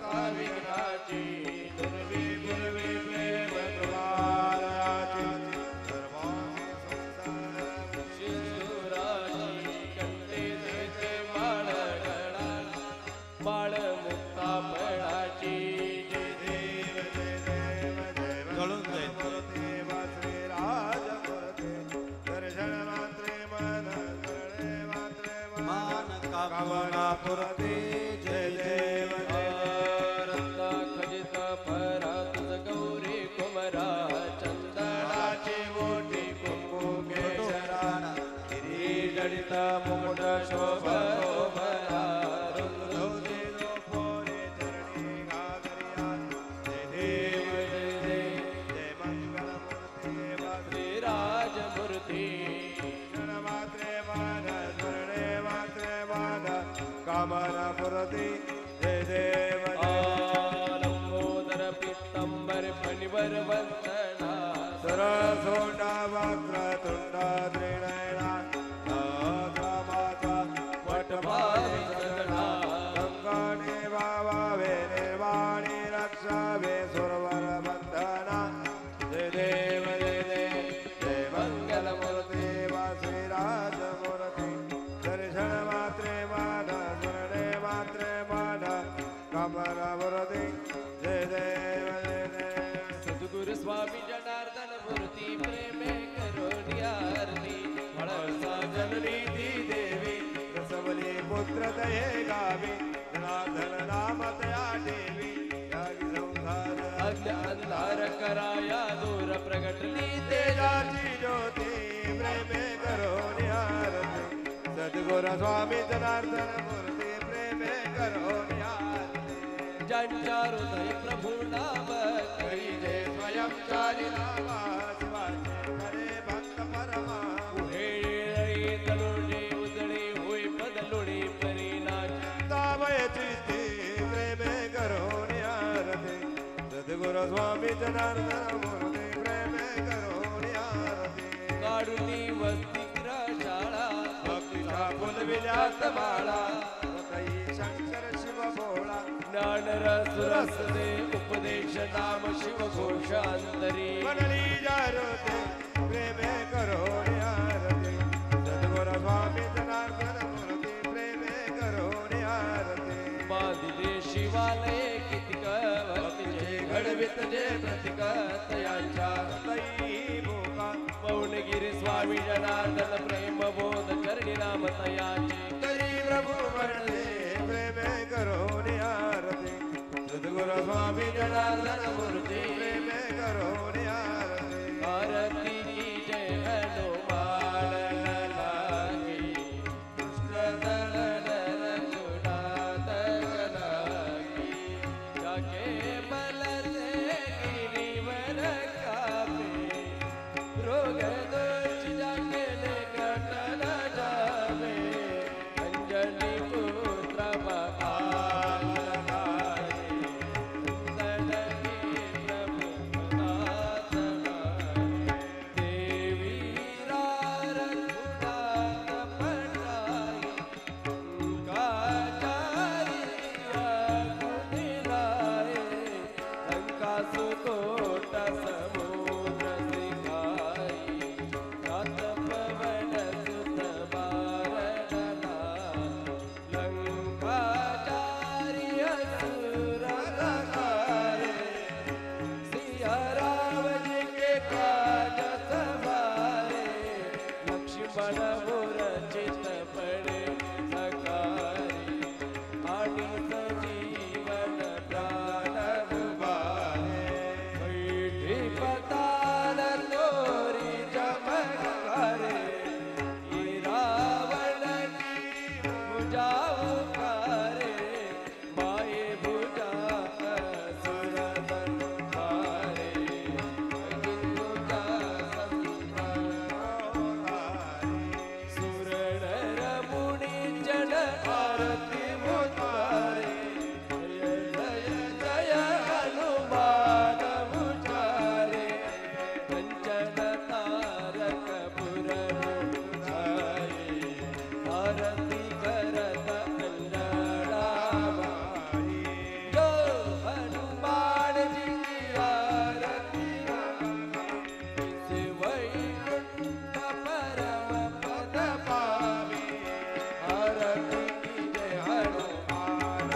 पुरते जय देव रत्न खजित परा तुझ गौरी कुमरा चंदनाची मोठी कुंकू केशरा जडित मुकुट शोभा शोभरा कामनापुरती जय देव लंबोदर पीतांबर फणिवर वंदना सरसोटा वक्रतुंड त्रिनयना नागामाता वटपादना गंगाने वावे निर्वाणी रक्षावे सुरवर बंधना जय देव जय देव जय मंगलमूर्ति वा श्रीराजमूर्ति दर्शन मात्रे माना स्मरणे मात्रे माना कामनावरती जय देव जय देव सद्गुरु स्वामी जनार्दन मूर्ती प्रेमे करोनी आरती वळसा जननी दी देवी रसवली पुत्र दये गावी जनार्दन नाम तया देवी यागी संसार अज्ञ अंधार कराया दूर प्रगटली तेजाची ज्योती प्रेमे करोनी आरती सद्गुरु स्वामी जनार्दन मूर्ती प्रेमे करोनी आरती ज्यांच्या हृदय प्रभू नाम करीजे स्वयं चाली नामा शिवाचे खरे भक्त परमा उहेळी तलुणी उजळी होई बदलुणी परिणाची तावयची ती प्रेमे करोनी आरती सद्गुरु स्वामी जनार्दन मूर्ती प्रेमे करोनी आरती काढुनी वस्ती शाळा भक्तीचा फुलविल्यात माळा सतई शंकर शिव भोळा ज्ञानरस रस दे उपदेश नाम शिव घोष अंतरी मनली जारोते प्रेमे करोनी आरती सद्गुरु स्वामी जनार्दन मूर्ती प्रेमे करोनी आरती बांधिले शिवालय कितिक भक्तीचे घडवित जे प्रतिक तयांच्या तई भोका पौनगिरी स्वामी जनार्दन प्रेम बोध चरणी नाम तयाचे तरी प्रभु म्हणले प्रेमे करोनी आरती सद्गुरु स्वामी जनार्दन मूर्ती प्रेमे करोनी आरती आरती की जय हनुमान लागी कृष्ण दलन रघुनाथ लागी जाके बल से गिरिवर कापे रोग दोष जाके निकट न जावे अंजनी पुत्र महान सुकोट समुद्र श्रीकाई रात पवन सुत बारणला लंकाचारी असुर संहारे सिया राम जी के काज सवारे लक्ष्मण मूर्छित पड़े सकारे आणि सजीवन प्राण उबारे बैठी पताल तोरी चमत्कारे ही रावण की भुजा उकारे माये भुजा असुर संहारे हिंदुजा सुरण रमुणी जन आरती उतारे जय जय जय हनुमान उचारे कंचन तारक पुरन जाए आरती करत अंजनाबाई जो हनुमान जी की आरती इसे वैकुंठ परम पद पावे आरती की जय हनुमान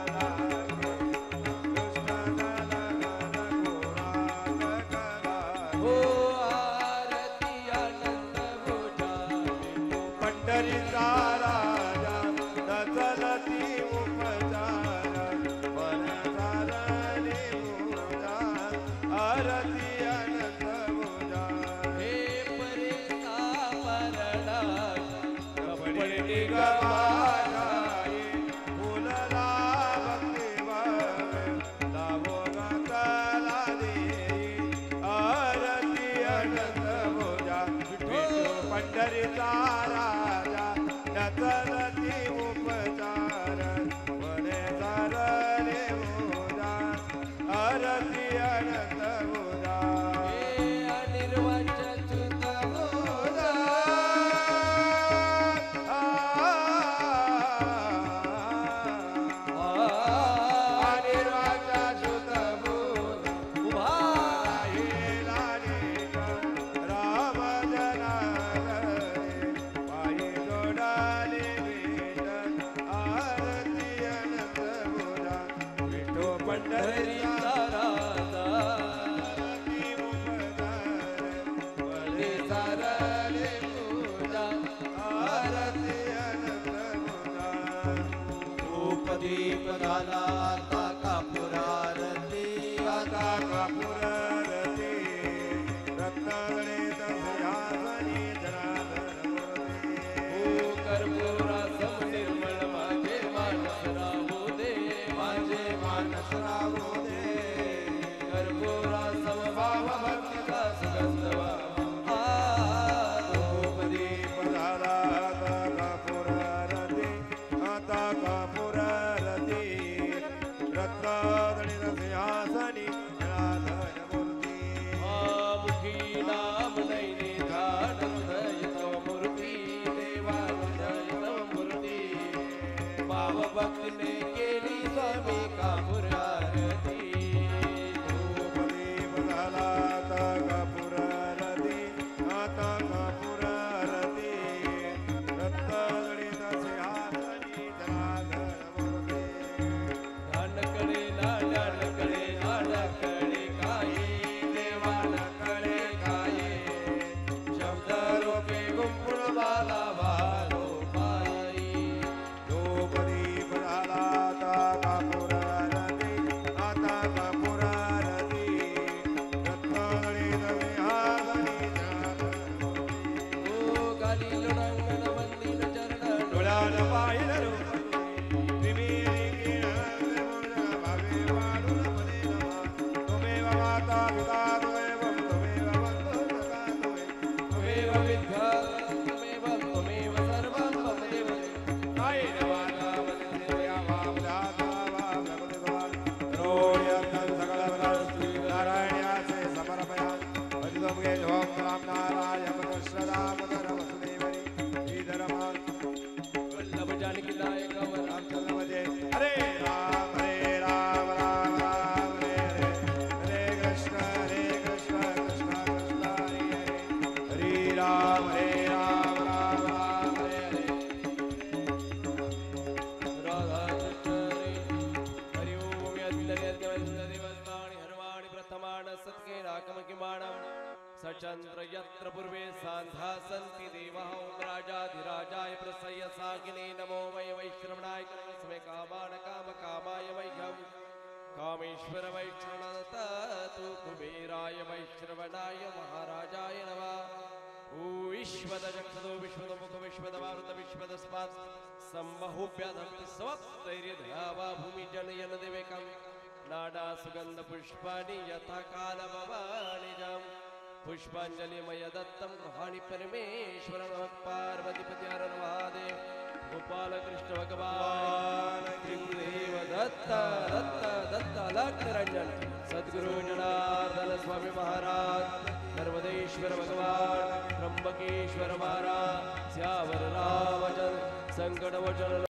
हो आरती आनंद भुजाने पंढरीचा राजा दशरथी उपचारा मन झालने पूजा आरती अनंत भुजा हे परेसा परडा कपडे गवाराये फुलला भक्ती भावे लाभो गंगाला देई आरती अनंत भुजा विठू पंढरीचा राजा दशरथी उपचार वने झालने पूजा आरती अनंत भुजा हे अनिर्वचन सुत भुजा अनिर्वाचा सुत भुजा उभा राम जनार्दने पायी जोडाले भेट आरती अनंत भुजा विठो पंढरीचा राजा पंढरी वने सारले पूजा आरती अनंत भुजा धूप दीप झाला आता कापुरारती आता कापुररती रत्नगणित सिंहासनी जनार्दन मूर्ती हो कर्पूरा सम निर्मळ माझे मानस राहू दे माझे मानस राहू दे कर्पूरा सम भाव भक्तीचा सुगंध व्हावा धूपदीप झाला आता कापुररती आता कापुररती रत्नगणित सिंहासनी जनार्दन मूर्ती मुखी नाम नैने ध्यान हृदय तव मूर्ती देवा हृदय तव मूर्ती भाव भक्तीने केली स्वामी कापूर आरती धूपदीप झाला आता कापुररती आता कापुररती रत्नगणित सिंहासनी जनार्दन मूर्ती ध्यानकडे ध्यानकडे ध्यानकडे काये देवानकडे काये शब्द रूपे गुंफून बाला वालो पायी धूपदीप झाला आता कापुररती आता कापुररती रत्नगणित सिंहासनी जनार्दन मूर्ती ओ गाली लोणांगण वंदीन चरण डोळ्यान पाहिलं रूप त्रिमिरी किरण त्रिभुजा भावे वाढून मने नमा त्वमेव माता पिता त्वमेव बंधू सखा त्वमेव त्वमेव विद्या त्वमेव सर्वं मम देव कायेन वाचा मनसेवया वावधाता वावलपति द्वार रोड्यर्थं सकलवदस्तु नारायण्यासे समर्पया भजितमुखे ओम राम नारायण श्रदामकर वसुदेवरी श्रीधरमान वल्लभ जानकी नायक अमर रामचंद्र मध्ये हरे राम राम राम राम हरे हरे हरे किमाण सत्केनाकम किमाणम सचंद्र यत्र पूर्वे सांधा सन्ति देवाः ओम राजाधिराजाय प्रसयसाकिने नमो वै वैश्रवणाय कर्मस्मे कामान काम कामाय वैघम कामेश्वर वैश्रवणतु कुबेराय वैश्रवणाय महाराजाय नमः ईश्वद जक्षदो विश्वद मुख विश्वद मारुत विश्वद स्पाद संबहुभ्यदं स्वैर्यधावा भूमि जनयन देवेकं नाडा सुगंध पुष्पाणि यथा काल भवानिजं पुष्पांजलिमय दत्तं गृहाणि परमेश्वर नमः पार्वतीपति हर महादेव गोपाल कृष्ण भगवान गुरुदेव दत्त दत्त दत्त अलग निरंजन सद्गुरु जनार्दन स्वामी महाराज नर्मदेश्वर भगवान त्र्यंबकेश्वर महाराज श्यावर रामचंद्र संकट वचन